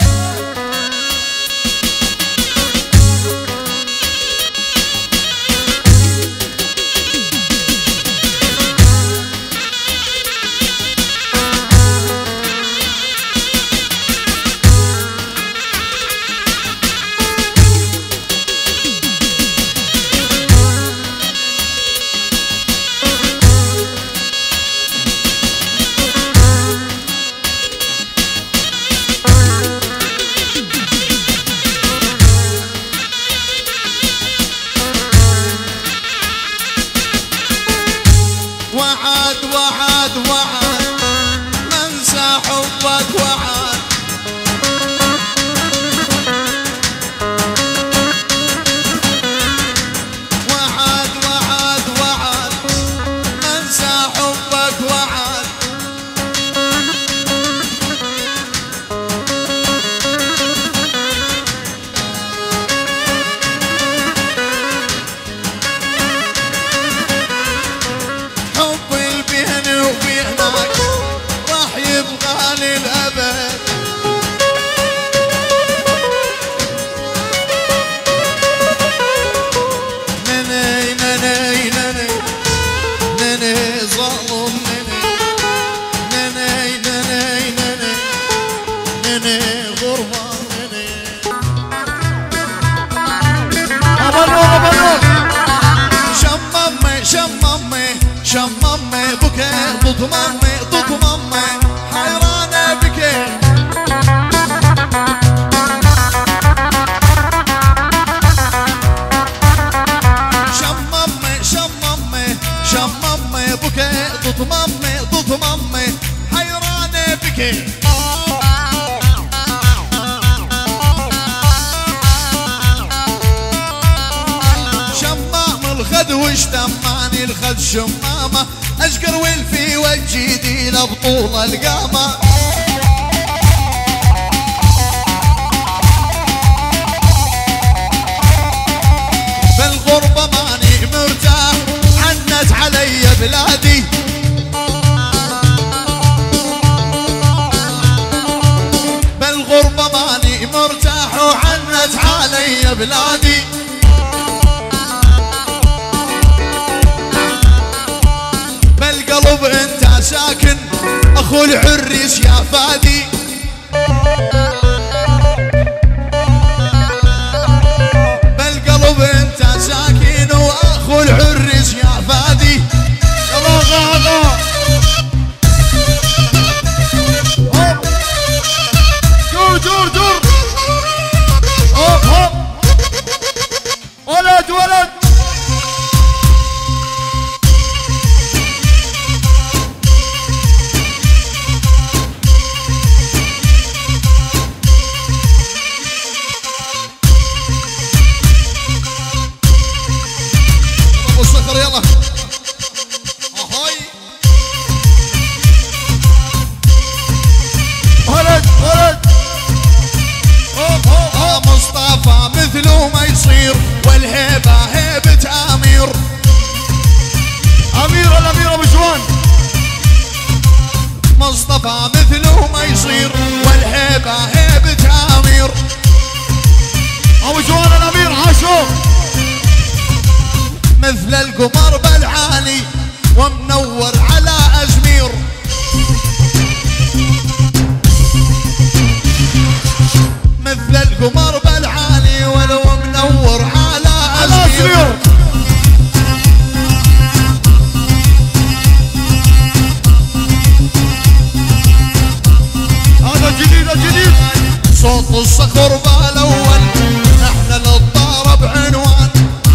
شممي بكي ضد مامي حيرانة بكي شممي بكي ضد مامي حيرانة بكي شمام الخد واشتماني الخد شمامة اشقر والفي وجيدي لبطول القامة بالغربة ماني مرتاح عنت علي بلادي بالغربة ماني مرتاح وعنت علي بلادي بالقلب انت ساكن اخو العريس يا فادي بالقلب انت ساكن واخو العريس يا فادي يلا غاغا دور هوب هوب ولد يلا اهاي ولد مصطفى مثله ما يصير والهيبة هيبة امير الامير ابو جوان مصطفى مثله ما يصير والهيبة هيبة امير ابو جوان الامير عاشور مثل القمر بالعالي ومنور على أزمير مثل القمر بالعالي ولو منور على أزمير هذا جديد صوت الصخر بالأول احنا للطارة بعنوان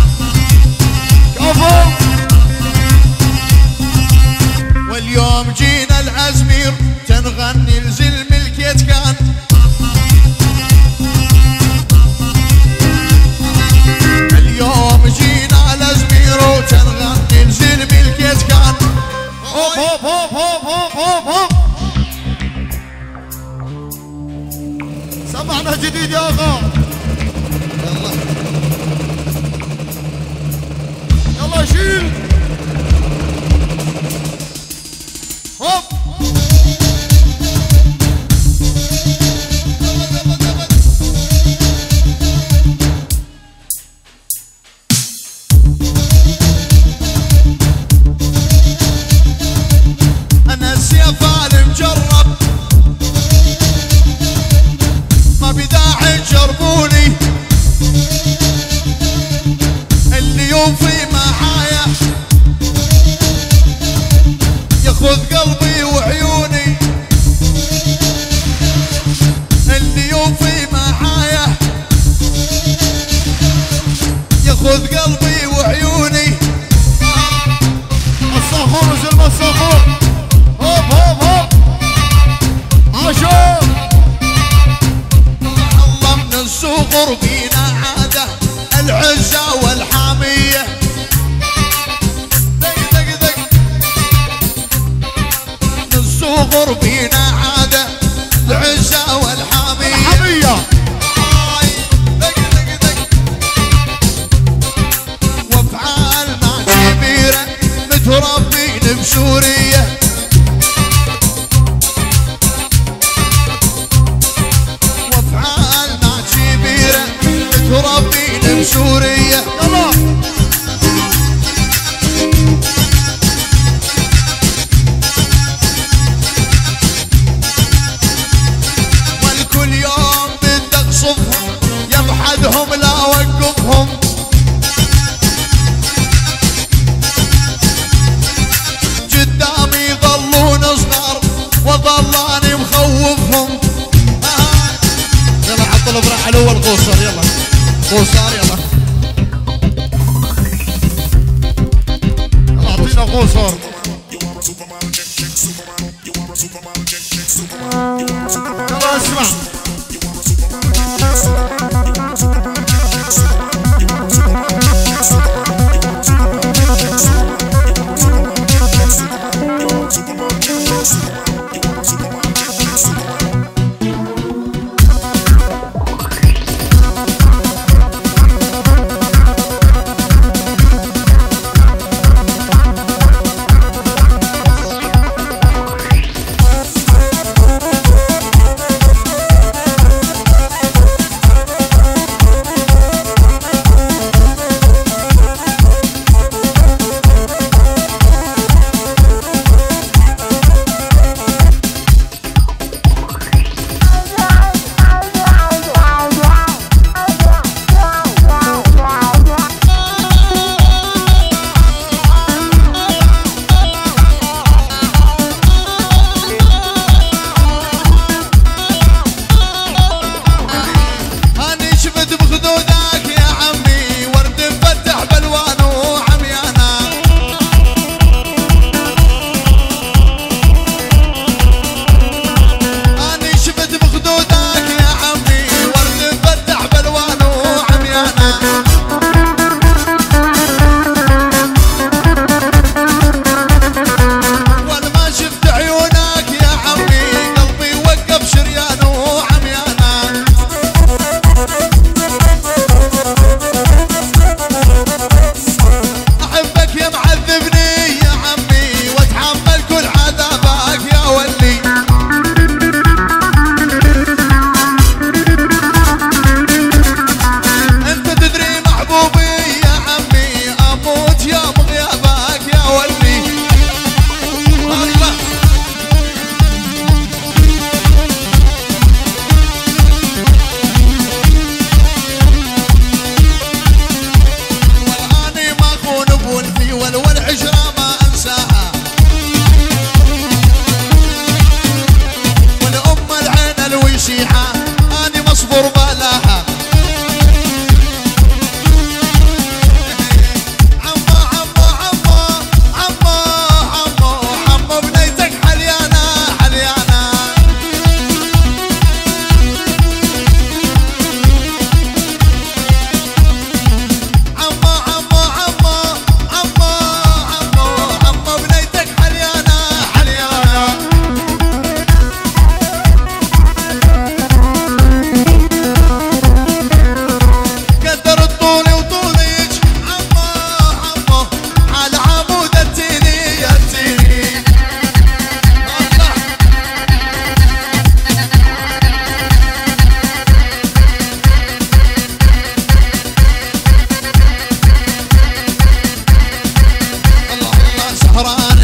واليوم جينا العزمير تنغني لزلم الكيتكان هوب هوب هوب هوب هوب هوب. سمعنا جديد يا اخا. يلا يلا شيل. هوب. انا السيفان مجرب ما بداعي تجربوني، اللي يوفي معايا ياخذ قلبي وعيوني، اللي يوفي معايا ياخذ قلبي وعيوني. الصخور زلمة الصخور. هوب هوب هوب. عاشور. الله من الصغر بينا عادة العزة والحامية. دق دق دق. من الصغر بينا عادة العزة والحامية. الحمية. دق دق دق. وافعال مع كبيرة متربين بسوريا. وافعال مع كبيرة متربين بسوريا. يلا. والكل يوم بدي اقصفهم يبحدهم لا اوقفهم. قدامي يظلون صغار وظلاني مخوفهم. يلا عطل براح الاول قوصر. يلا قوصر. يلا اعطينا قوصر. يلا اسمع.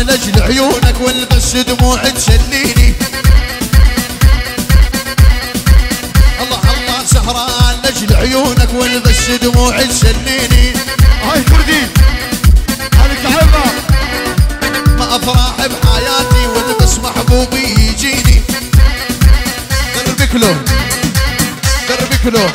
لجل عيونك والبس دموع تشليني. الله الله سهران لجل عيونك والبس دموع تشليني. هاي كردي عليك حبة ما افراح بحياتي والبس محبوبي يجيني. دربك له دربك له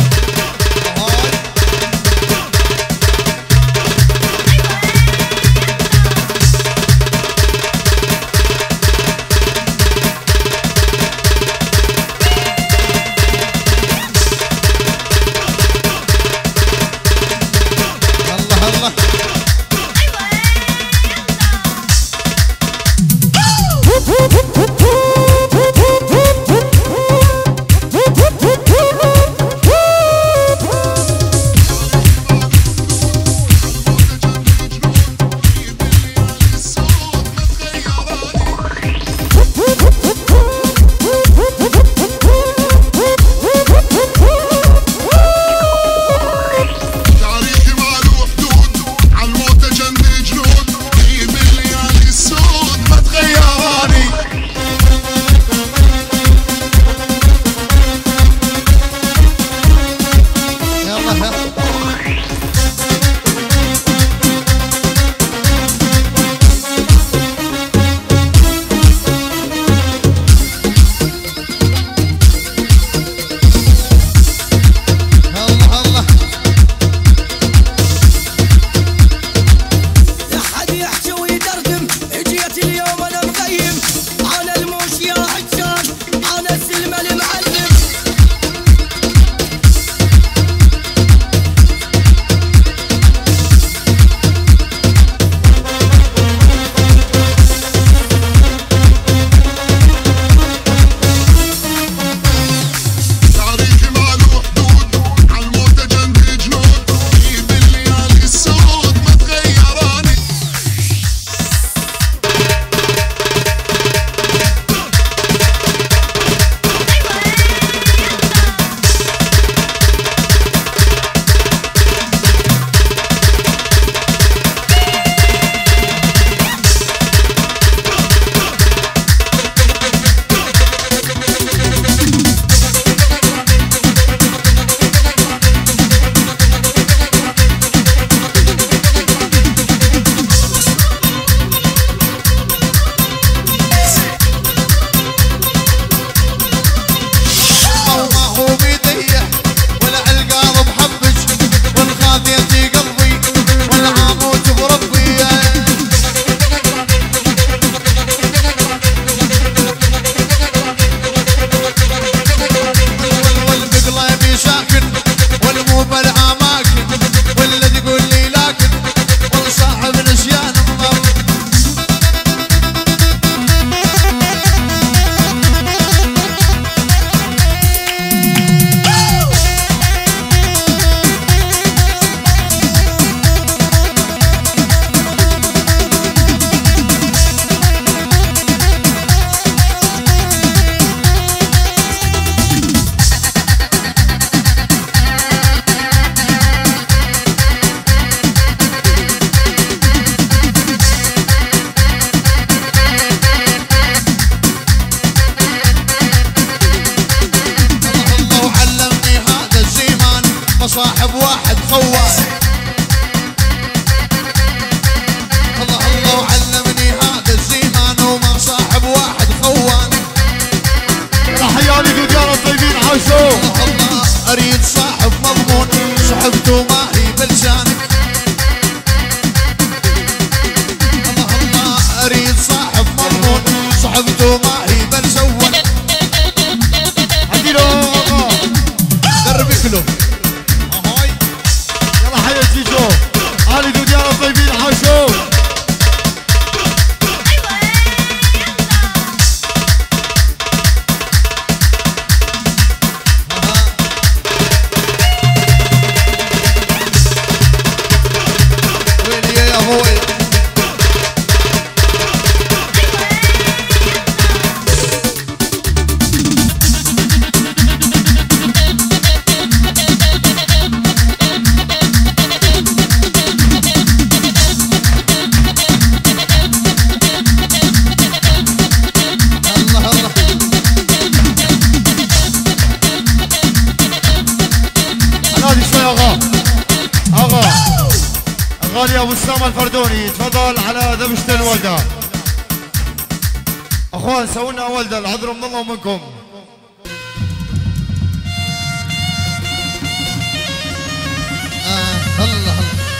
صاحب واحد خوان. الله الله وعلمني هذا الزمان وما صاحب واحد خوان. تحياتي للرجال الطيبين عاشوا. الله الله اريد صاحب مضمون صحبته ما هي بلساني. الله الله اريد صاحب مضمون صحبته ما هي بلسوان. عديله دربك له علي دنيا الطيبين عاشوا. الغالي ابو اسامه الفردوني، تفضل على ذبشة الولده. اخوان سووا لنا ولده، العذر من الله ومنكم. الله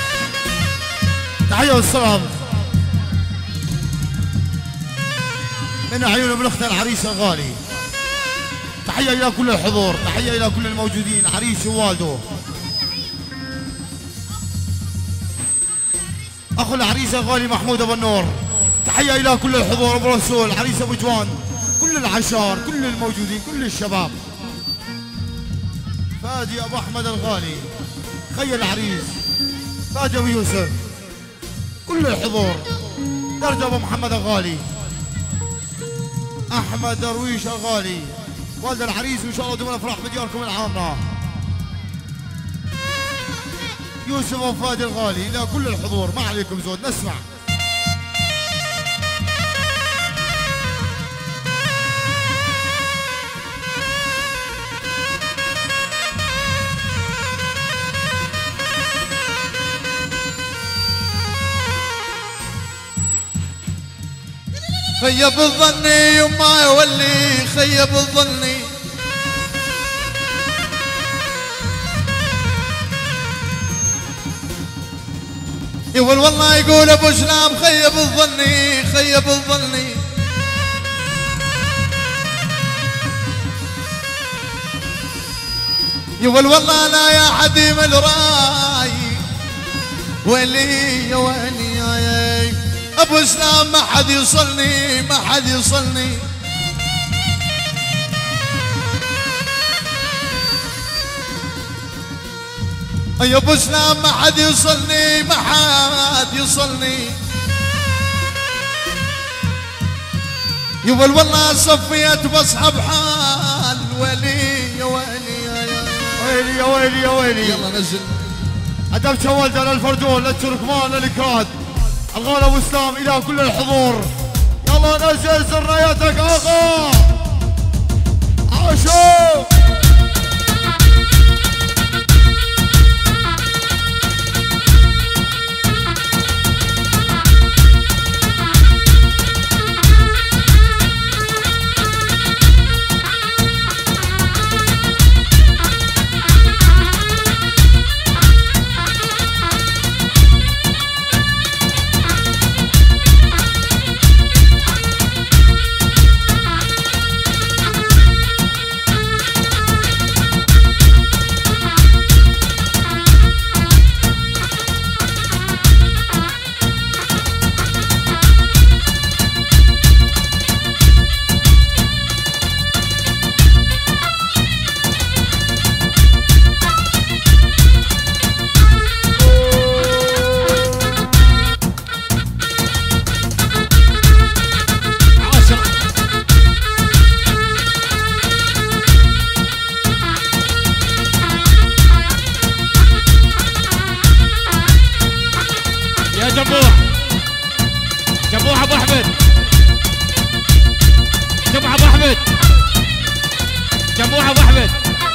تحيه والسلام من عيون ابن اخت العريس الغالي. تحيه الى كل الحضور، تحيه الى كل الموجودين، عريس ووالده. اخو العريس الغالي محمود ابو النور، تحيه الى كل الحضور. ابو رسول، عريس ابو جوان، كل العشار، كل الموجودين، كل الشباب. فادي ابو احمد الغالي، خي العريس فادي ابو يوسف، كل الحضور. درجه ابو محمد الغالي، احمد درويش الغالي، والد العريس، وان شاء الله دوم الافراح بدياركم العامه. يوسف وفادي الغالي، الى كل الحضور، ما عليكم زود، نسمع. خيب الظني وما يولي، خيب الظني يقول والله، يقول ابو سلام خيب الظني، خيب الظني. يقول والله لا يا حديم الراي، ويلي يا ويلي يا ابو سلام، ما حد يوصلني، ما حد يوصلني. يا ابو سلام ما حد يوصلني، ما حد يوصلني. يقول والله صفيت بصحى بحال، ويلي يا ويلي يا ويلي يا ويلي يا ويلي. يلا نزل. ادبت ولده للفردون، للتركمان، للكراد، الغالي ابو اسلام، الى كل الحضور. يلا نزل سريتك اخا عاشو. جموع ابو احمد، جموع ابو احمد، جموع ابو احمد.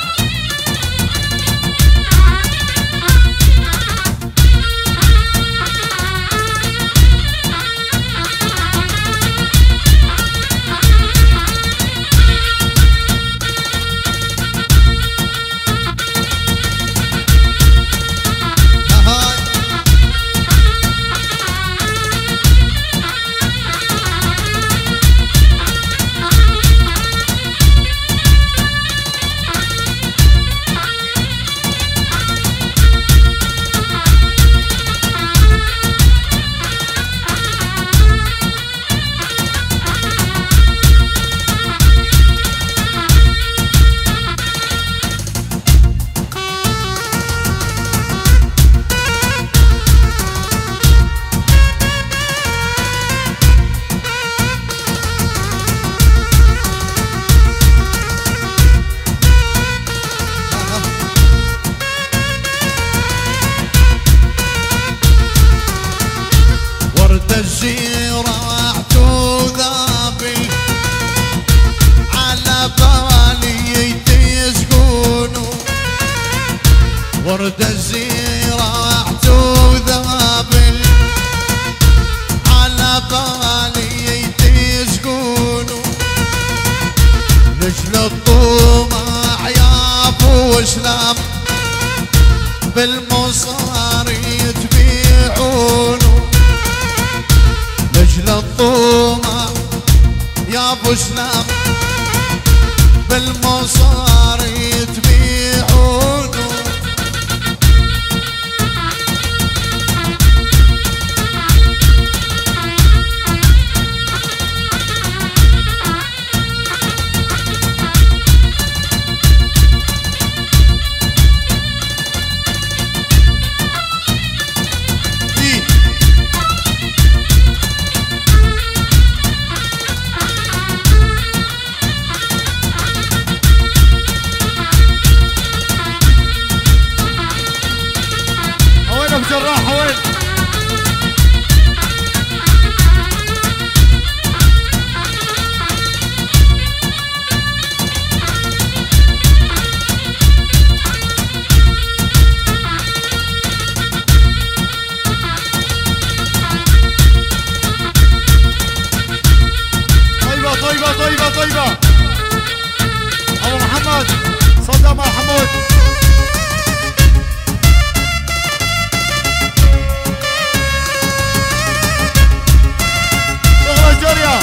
الجيرة وذابي على بالي تسكنوا، ورد الزيرة وذابي سلام بالمصاري تبيعونه لجل الطومة يا ابو سلام بالمصاري تبيعونه جراح وين؟ طيبة طيبة طيبة طيبة أبو محمد صدام حمود جوريا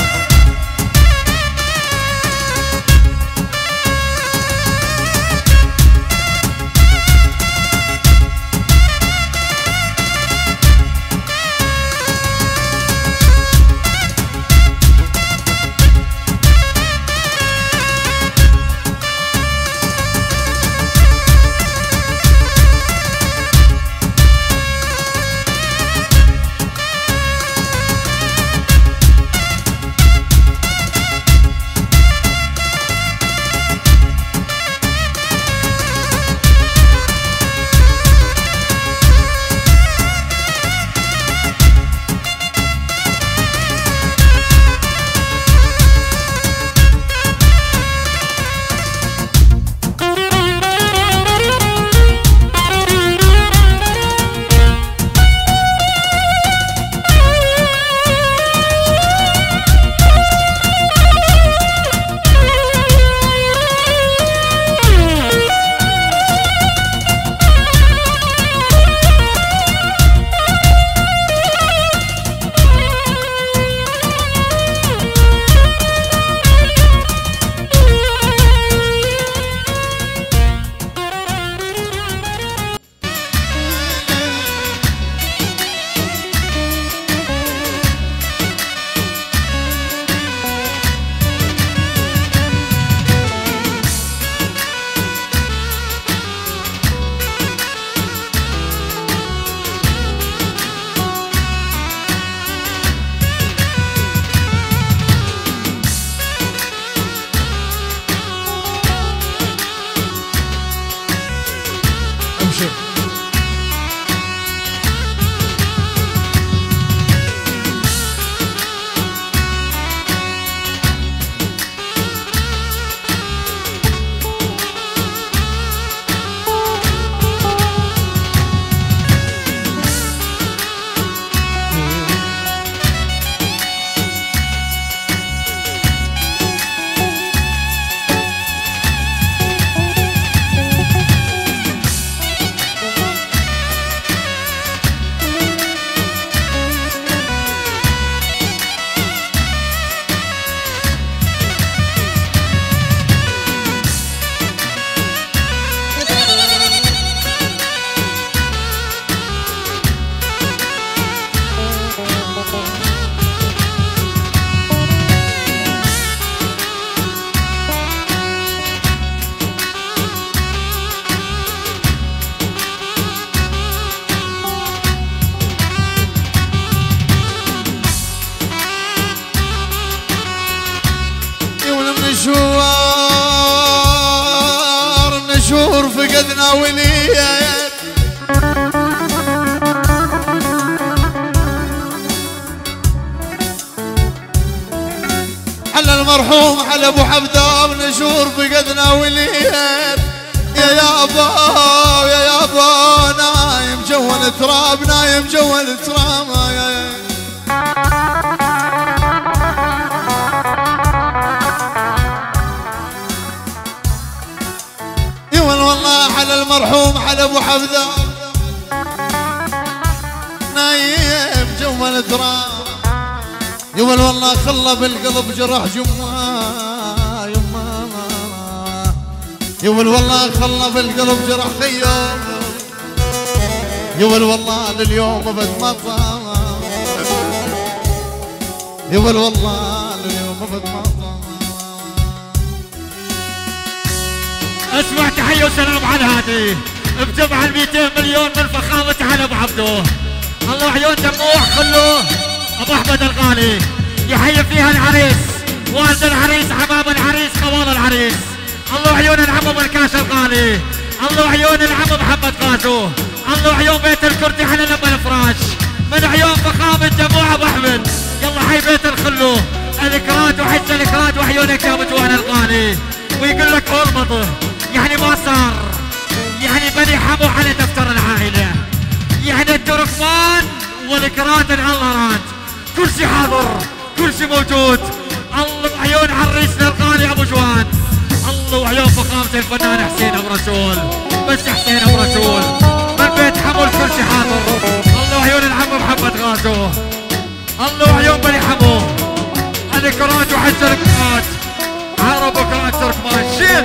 نشور فقدنا وليات على المرحوم على ابو حمدان نشور فقدنا وليات يا يابا يا يابا نايم جوا تراب نايم جوا تراب يا والله المرحوم على ابو حمزه نايم جوا التراب يقول والله خلى بالقلب جرح جماه يما يقول والله خلى بالقلب جرح خيام يقول والله لليوم ابد ما طام يقول والله لليوم ابد ما طام. اسمع تحيه وسلام على هادي بجمع ال 200 مليون من فخامه على ابو عبدو. الله عيون دموع خلوه ابو احمد الغالي يحيي فيها العريس والد العريس حمام العريس خوال العريس. الله عيون العم بالكاش الغالي. الله عيون العم محمد غازو. الله عيون بيت الكردي على لما الفراش من عيون فخامه دموع ابو احمد. يلا حي بيت الخلو الكراد وحج الكراد وعيونك يا متوان الغالي. ويقول لك ارمضه يعني ما صار يعني بني حمو على دفتر العائله يعني التركمان والكراد العلرات كل شيء حاضر كل شيء موجود. الله عيون عريسنا الغالي ابو جوان. الله عيون فخامه الفنان حسين ابو رسول بس حسين ابو رسول من بيت حمو كل شيء حاضر. الله عيون العم محمد غازو. الله عيون بني حمو الكراد وحج الكراد عرب وكراد تركمان شيل.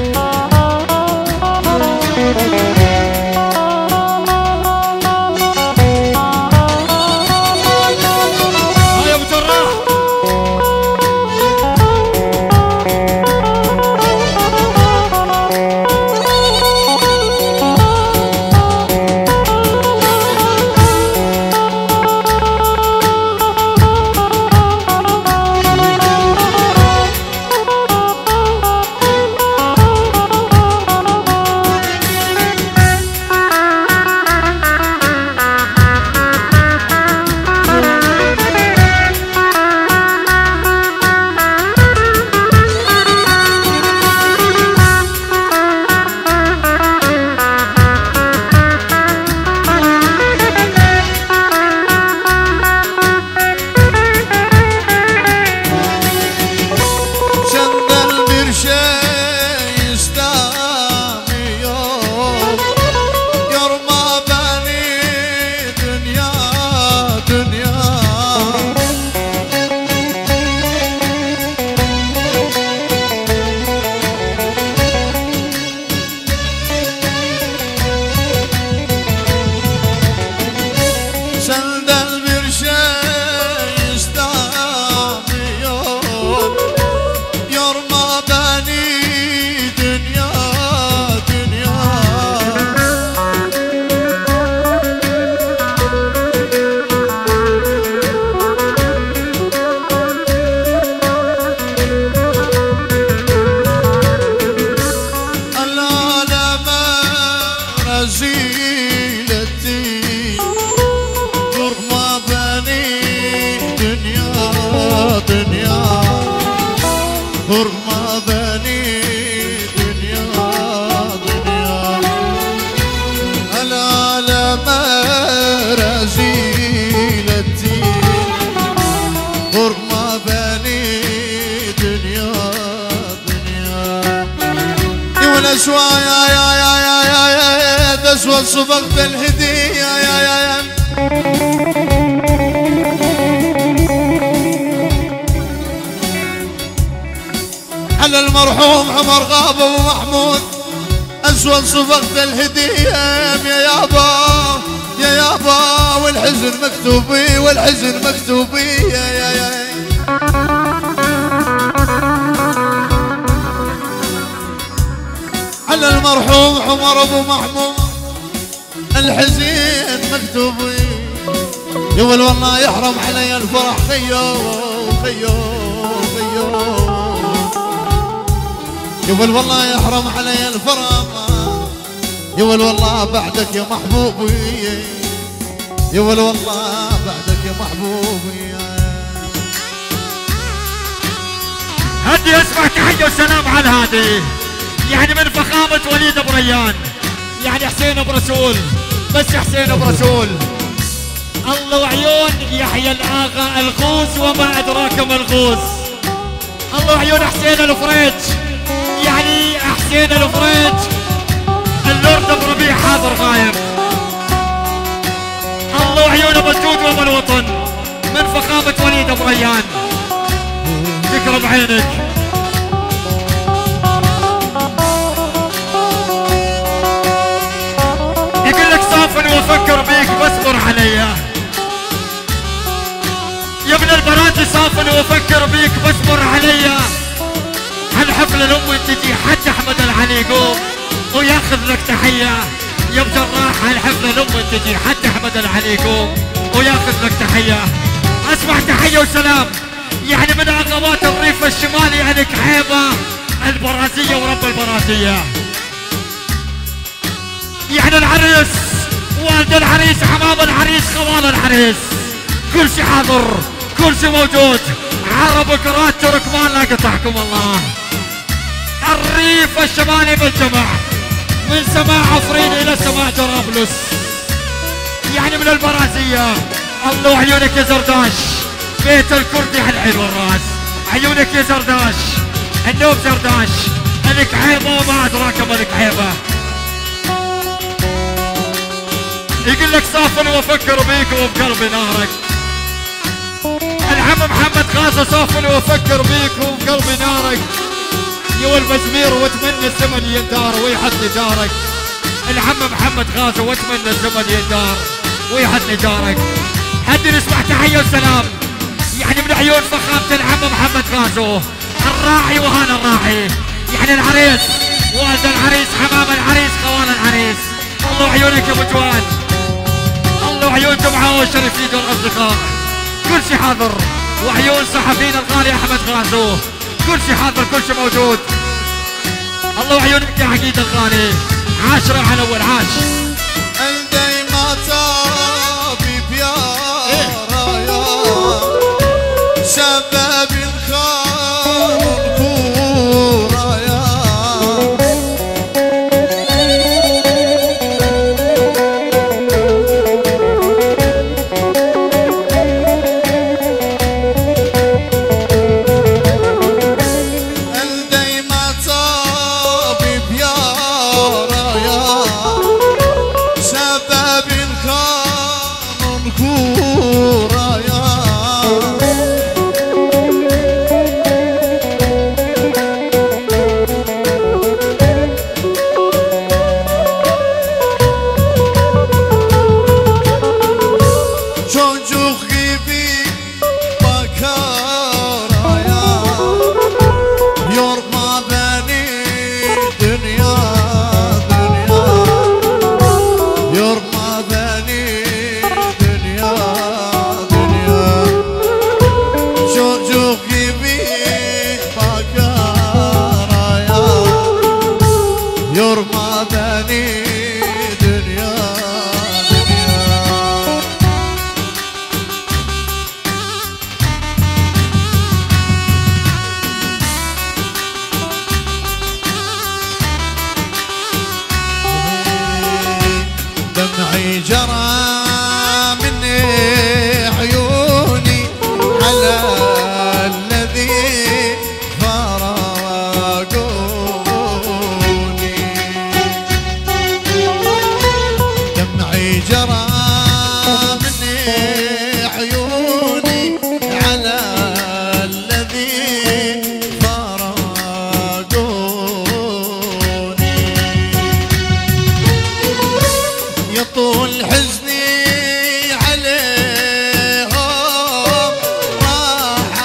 يا تسوى صفقت الهدية يا على المرحوم عمر غاب ابو محمود اسود صفقت الهدية يا يابا والحزن مكتوبي والحزن مكتوبي يا على المرحوم عمر ابو محمود الحزين مكتوبي يقول والله يحرم علي الفرح خيو خيو خيو يقول والله يحرم علي الفرح يقول والله بعدك يا محبوبي يقول والله بعدك يا محبوبي. هدي اسمع تحية وسلام على هادي يعني من فخامة وليد ابو ريان يعني حسين ابو رسول بس حسين ابو رسول. الله وعيون يحيى الاغا الغوث وما ادراك ما الغوث. الله وعيون حسين الفريج يعني حسين الفريج اللورد ابو ربيع حاضر غايب. الله وعيون ابو الجود وابو الوطن من فخامة وليد ابو ريان، تكرم عينك. يقول لك صافن وافكر بيك واصبر عليا يا ابن البراجي، صافن وافكر بيك واصبر عليا. هالحفلة الام تجي حتى احمد العلي يقوم وياخذ لك تحية يا بجراح. هالحفلة الام تجي حتى احمد العلي يقوم وياخذ لك تحية. اسمع تحية وسلام يعني من عقبات الريف الشمالي يعني كحيبة البرازية ورب البرازية، يعني العريس والد العريس حمام العريس خوال العريس كل شي حاضر كل شي موجود. عرب كرات تركمان لا قطعكم الله. الريف الشمالي بالجمع من سماع عفرين الى سماع جرابلس يعني من البرازية. الله عيونك يا زرداش بيت الكردي هالعين والراس. عيونك يا زرداش النوب زرداش الك عيبة وما ادراك ملك عيبة. يقول لك صافن وافكر بيك وبقلبي نارك. العم محمد غازة صافن وافكر بيك وبقلبي نارك. يا المزمير واتمنى الزمن يندار ويحطني جارك. العم محمد غازة واتمنى الزمن يندار ويحطني جارك. حد نسمع تحية وسلام يعني من عيون فخامة العم محمد غازو الراعي وهانا الراعي يعني العريس والد العريس حمام العريس خوان العريس. الله عيونك يا ابو جواد، الله عيون جمعة وشرفين والاصدقاء كل شي حاضر، وعيون صحفينا الغالي احمد غازو كل شي حاضر كل شي موجود. الله عيونك يا عقيد الغالي عاشرة على اول عاش. عندي ما تابي بيا رايا سبب الخار الكورايا عندي ما تابي بيا رايا سبب الخار الكورايا çocuk gibi bakar ya yorma beni dünya dünya yorma beni dünya dünya çocuk gibi bakar ya yorma beni dünya dünya. دمعي جرى من عيوني على الذي فارقوني. دمعي جرى من عيوني على الذي فارقوني. يطول حزني عليهم راح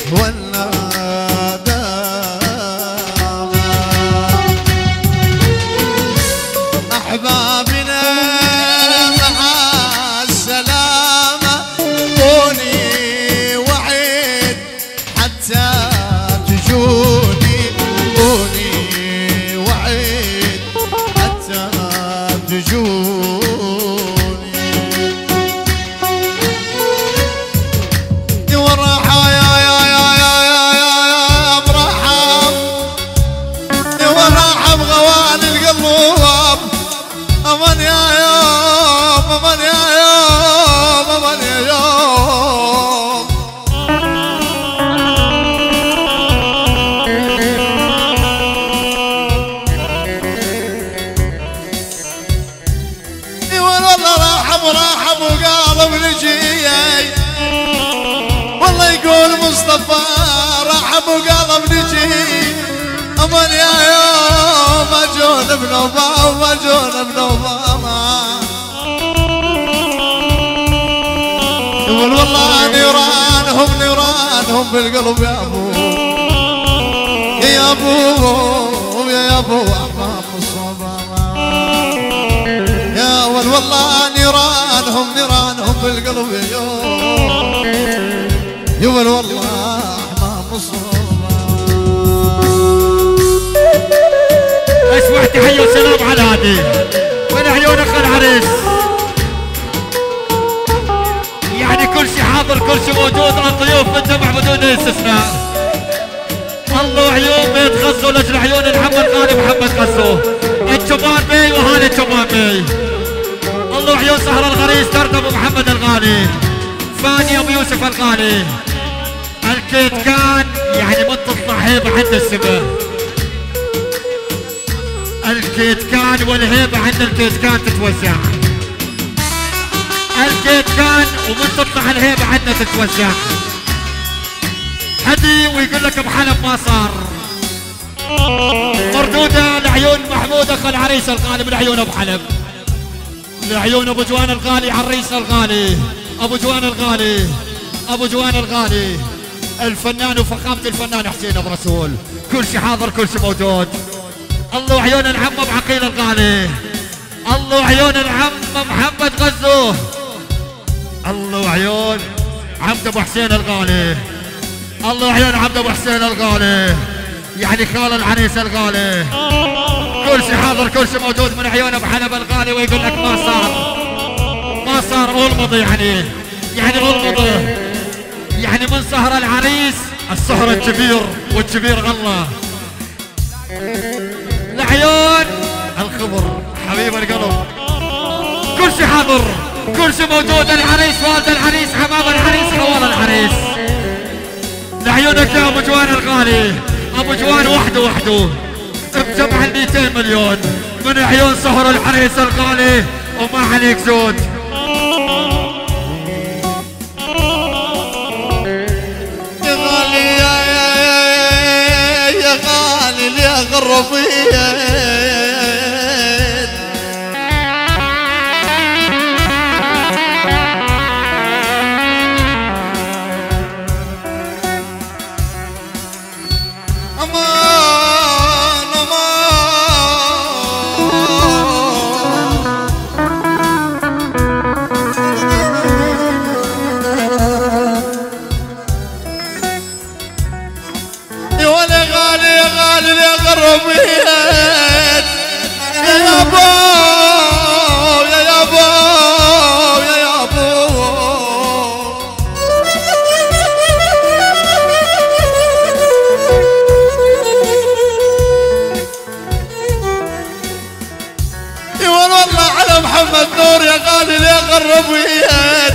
أحبابنا مع السلامة قولي وعيد حتى تجوني قولي وعيد حتى تجوني والراحة يا برحم والراحة بغواني القلوب أمان يا يوم أمان يا يوم أمان يا يوم والله راحم وقالب نجي والله يقول مصطفى راحم وقالب نجي أمان يا يوم أجون بنوبة وأجون بنوبة يقول والله نيرانهم بالقلب يا أبو يا أبو يا أبو أحمام الصبا يا والله نيرانهم بالقلب يا يقول والله أحمام الصبا. اسمع تحية وسلام على هادي من عيون اخ العريس، يعني كل شيء حاضر كل شيء موجود، الضيوف بالجمع بدون استثناء. الله عيون بيت غزو لاجل عيون العم الغالي محمد غزو، الجبان بي وهاني الجبان بي. الله عيون سهر الغريس ترد ابو محمد الغالي، فاني ابو يوسف الغالي. الكيتكان يعني من تطلع هيبه عند السماء، الكيتكان والهيبة عند الكيتكان تتوزع، الكيتكان ومن تطلع الهيبة عندنا تتوزع. هدي ويقول لك بحلب ما صار، مردودة لعيون محمود اخ العريس الغالي من عيون ابو حلب، لعيون ابو جوان الغالي عريس الغالي، ابو جوان الغالي، ابو جوان الغالي، الفنان وفخامة الفنان حسين ابو رسول، كل شيء حاضر كل شيء موجود. الله عيون العم بعقيل الغالي، الله عيون العم محمد غزو، الله عيون عبد ابو حسين الغالي، الله عيون عبد ابو حسين الغالي، يعني خال العريس الغالي، كل شيء حاضر كل شيء موجود من عيون ابو حلب الغالي. ويقول لك ما صار المضي، يعني المضي، يعني من سهر العريس السهر الكبير والكبير الله لعيون الخضر حبيب القلب، كل شيء حاضر كل شيء موجود. العريس والد العريس حمام العريس خوال العريس، لعيونك يا ابو جوان الغالي، ابو جوان وحده بجمع 200 مليون من عيون سهر العريس الغالي، وما عليك زود. يا غالي يا غالي يا غرفية محمد نور يا غالي يا غربيات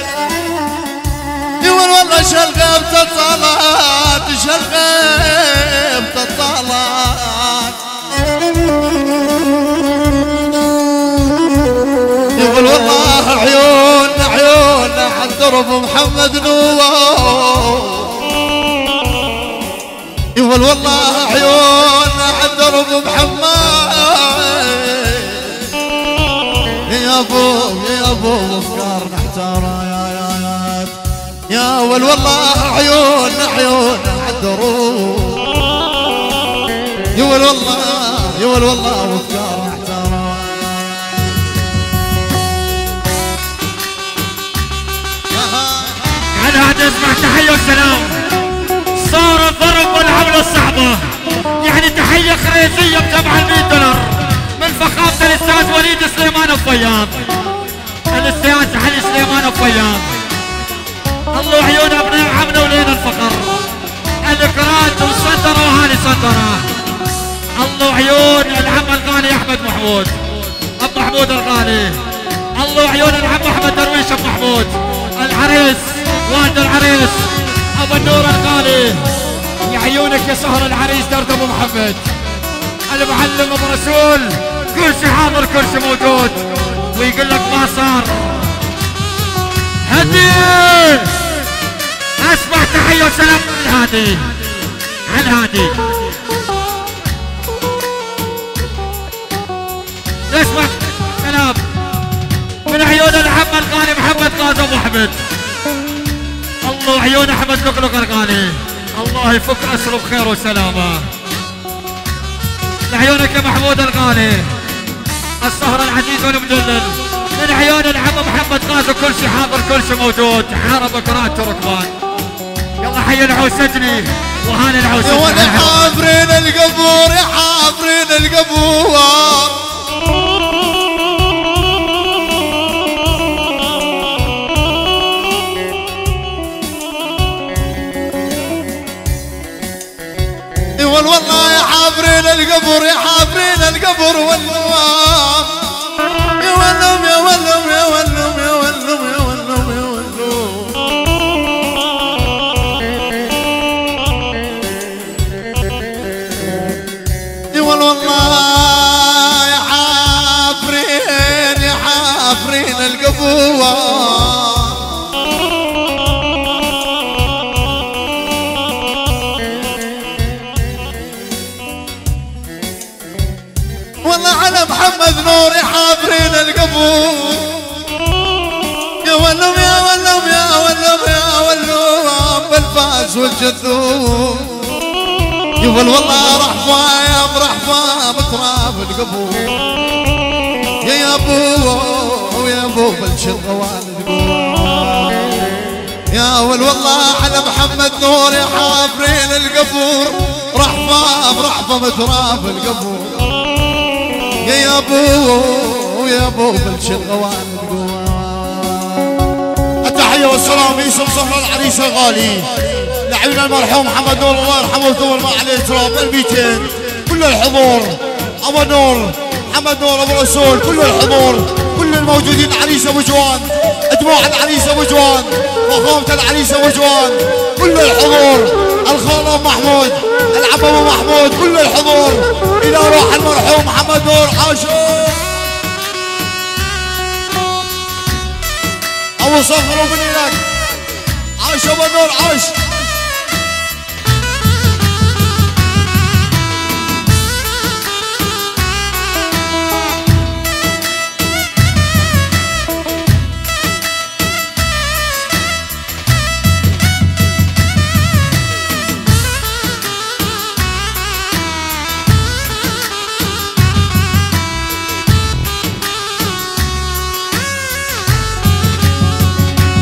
يقول والله شلغب تطلعت شلغب تطلعت يقول والله عيوننا عند درب محمد نور يقول والله عيوننا عند درب محمد يا ابو افكار نحتار يا والله عيوننا والله يا والله وافكار محترم. على هذا اسمع تحية وسلام. صار الضرب والعملة الصعبة، يعني تحية خريزية ب$700 من فخامة الأستاذ وليد سليمان الفياض، الأستاذ علي سليمان الفياض. الله عيون أبناء عمنا ولينا الفخر، الكرات والصندرة وهاني صندرة. الله عيون العم الغالي أحمد محمود أبو محمود الغالي. الله عيون العم أحمد درويش أبو محمود العريس، والد العريس ابو النور الغالي. يا عيونك يا سهر العريس درد ابو محمد المعلم ابو رسول، كل شي حاضر كل شي موجود، ويقول لك ما صار. هدي اسمع تحيه وسلام على الهادي، على الهادي. اسمع كلام من عيون العم الغالي محمد غازي ابو احمد. الله عيون احمد لقلق الغالي، الله يفك اسره بخير وسلامه. لعيونك يا محمود الغالي السهر العزيز والمدلل، من عيون العم محمد غازي كل شي حاضر كل شي موجود، حارب كرات ركبان. يلا حي العوسجني وهاني العوسجني. يا حافرين القبور يا حافرين القبور، والله يا حافرين القبر يا حافرين القبر والنوام. يا ولم يا ولم يا ولم يا ولم يا ولم يا ولم. يا والله يا حافرين يا حافرين القبور. والله على محمد نور يا حافرين القبور. يا ولم يا ولم يا ولم يا ولم بالفاس والجذوب. يا والله رحفة يا مرحفة بتراب القبور. يا ابو يا ابو بلش الغوالد يا والله على محمد نور يا حافرين القبور. رحفة برحفة بتراب القبور. يا ابو بلش الغوالد قوام. التحية والسلام يوسف صهر العريس الغالي لعيون المرحوم محمد نور الله يرحمه ويطول ما عليه تراب ال200. كل الحضور ابو نور محمد نور ابو رسول، كل الحضور كل الموجودين، عريس ابو جوان، دموع العريس ابو جوان، فخامة العريس ابو جوان، كل الحضور، الخال ابو محمود، العم ابو محمود، كل الحضور الى روح المرحوم محمد نور. عاشور ابو صخر وبني لك، عاش ابو نور عاش.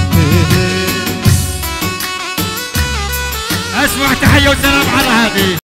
اسمع تحية وسلام على هذه.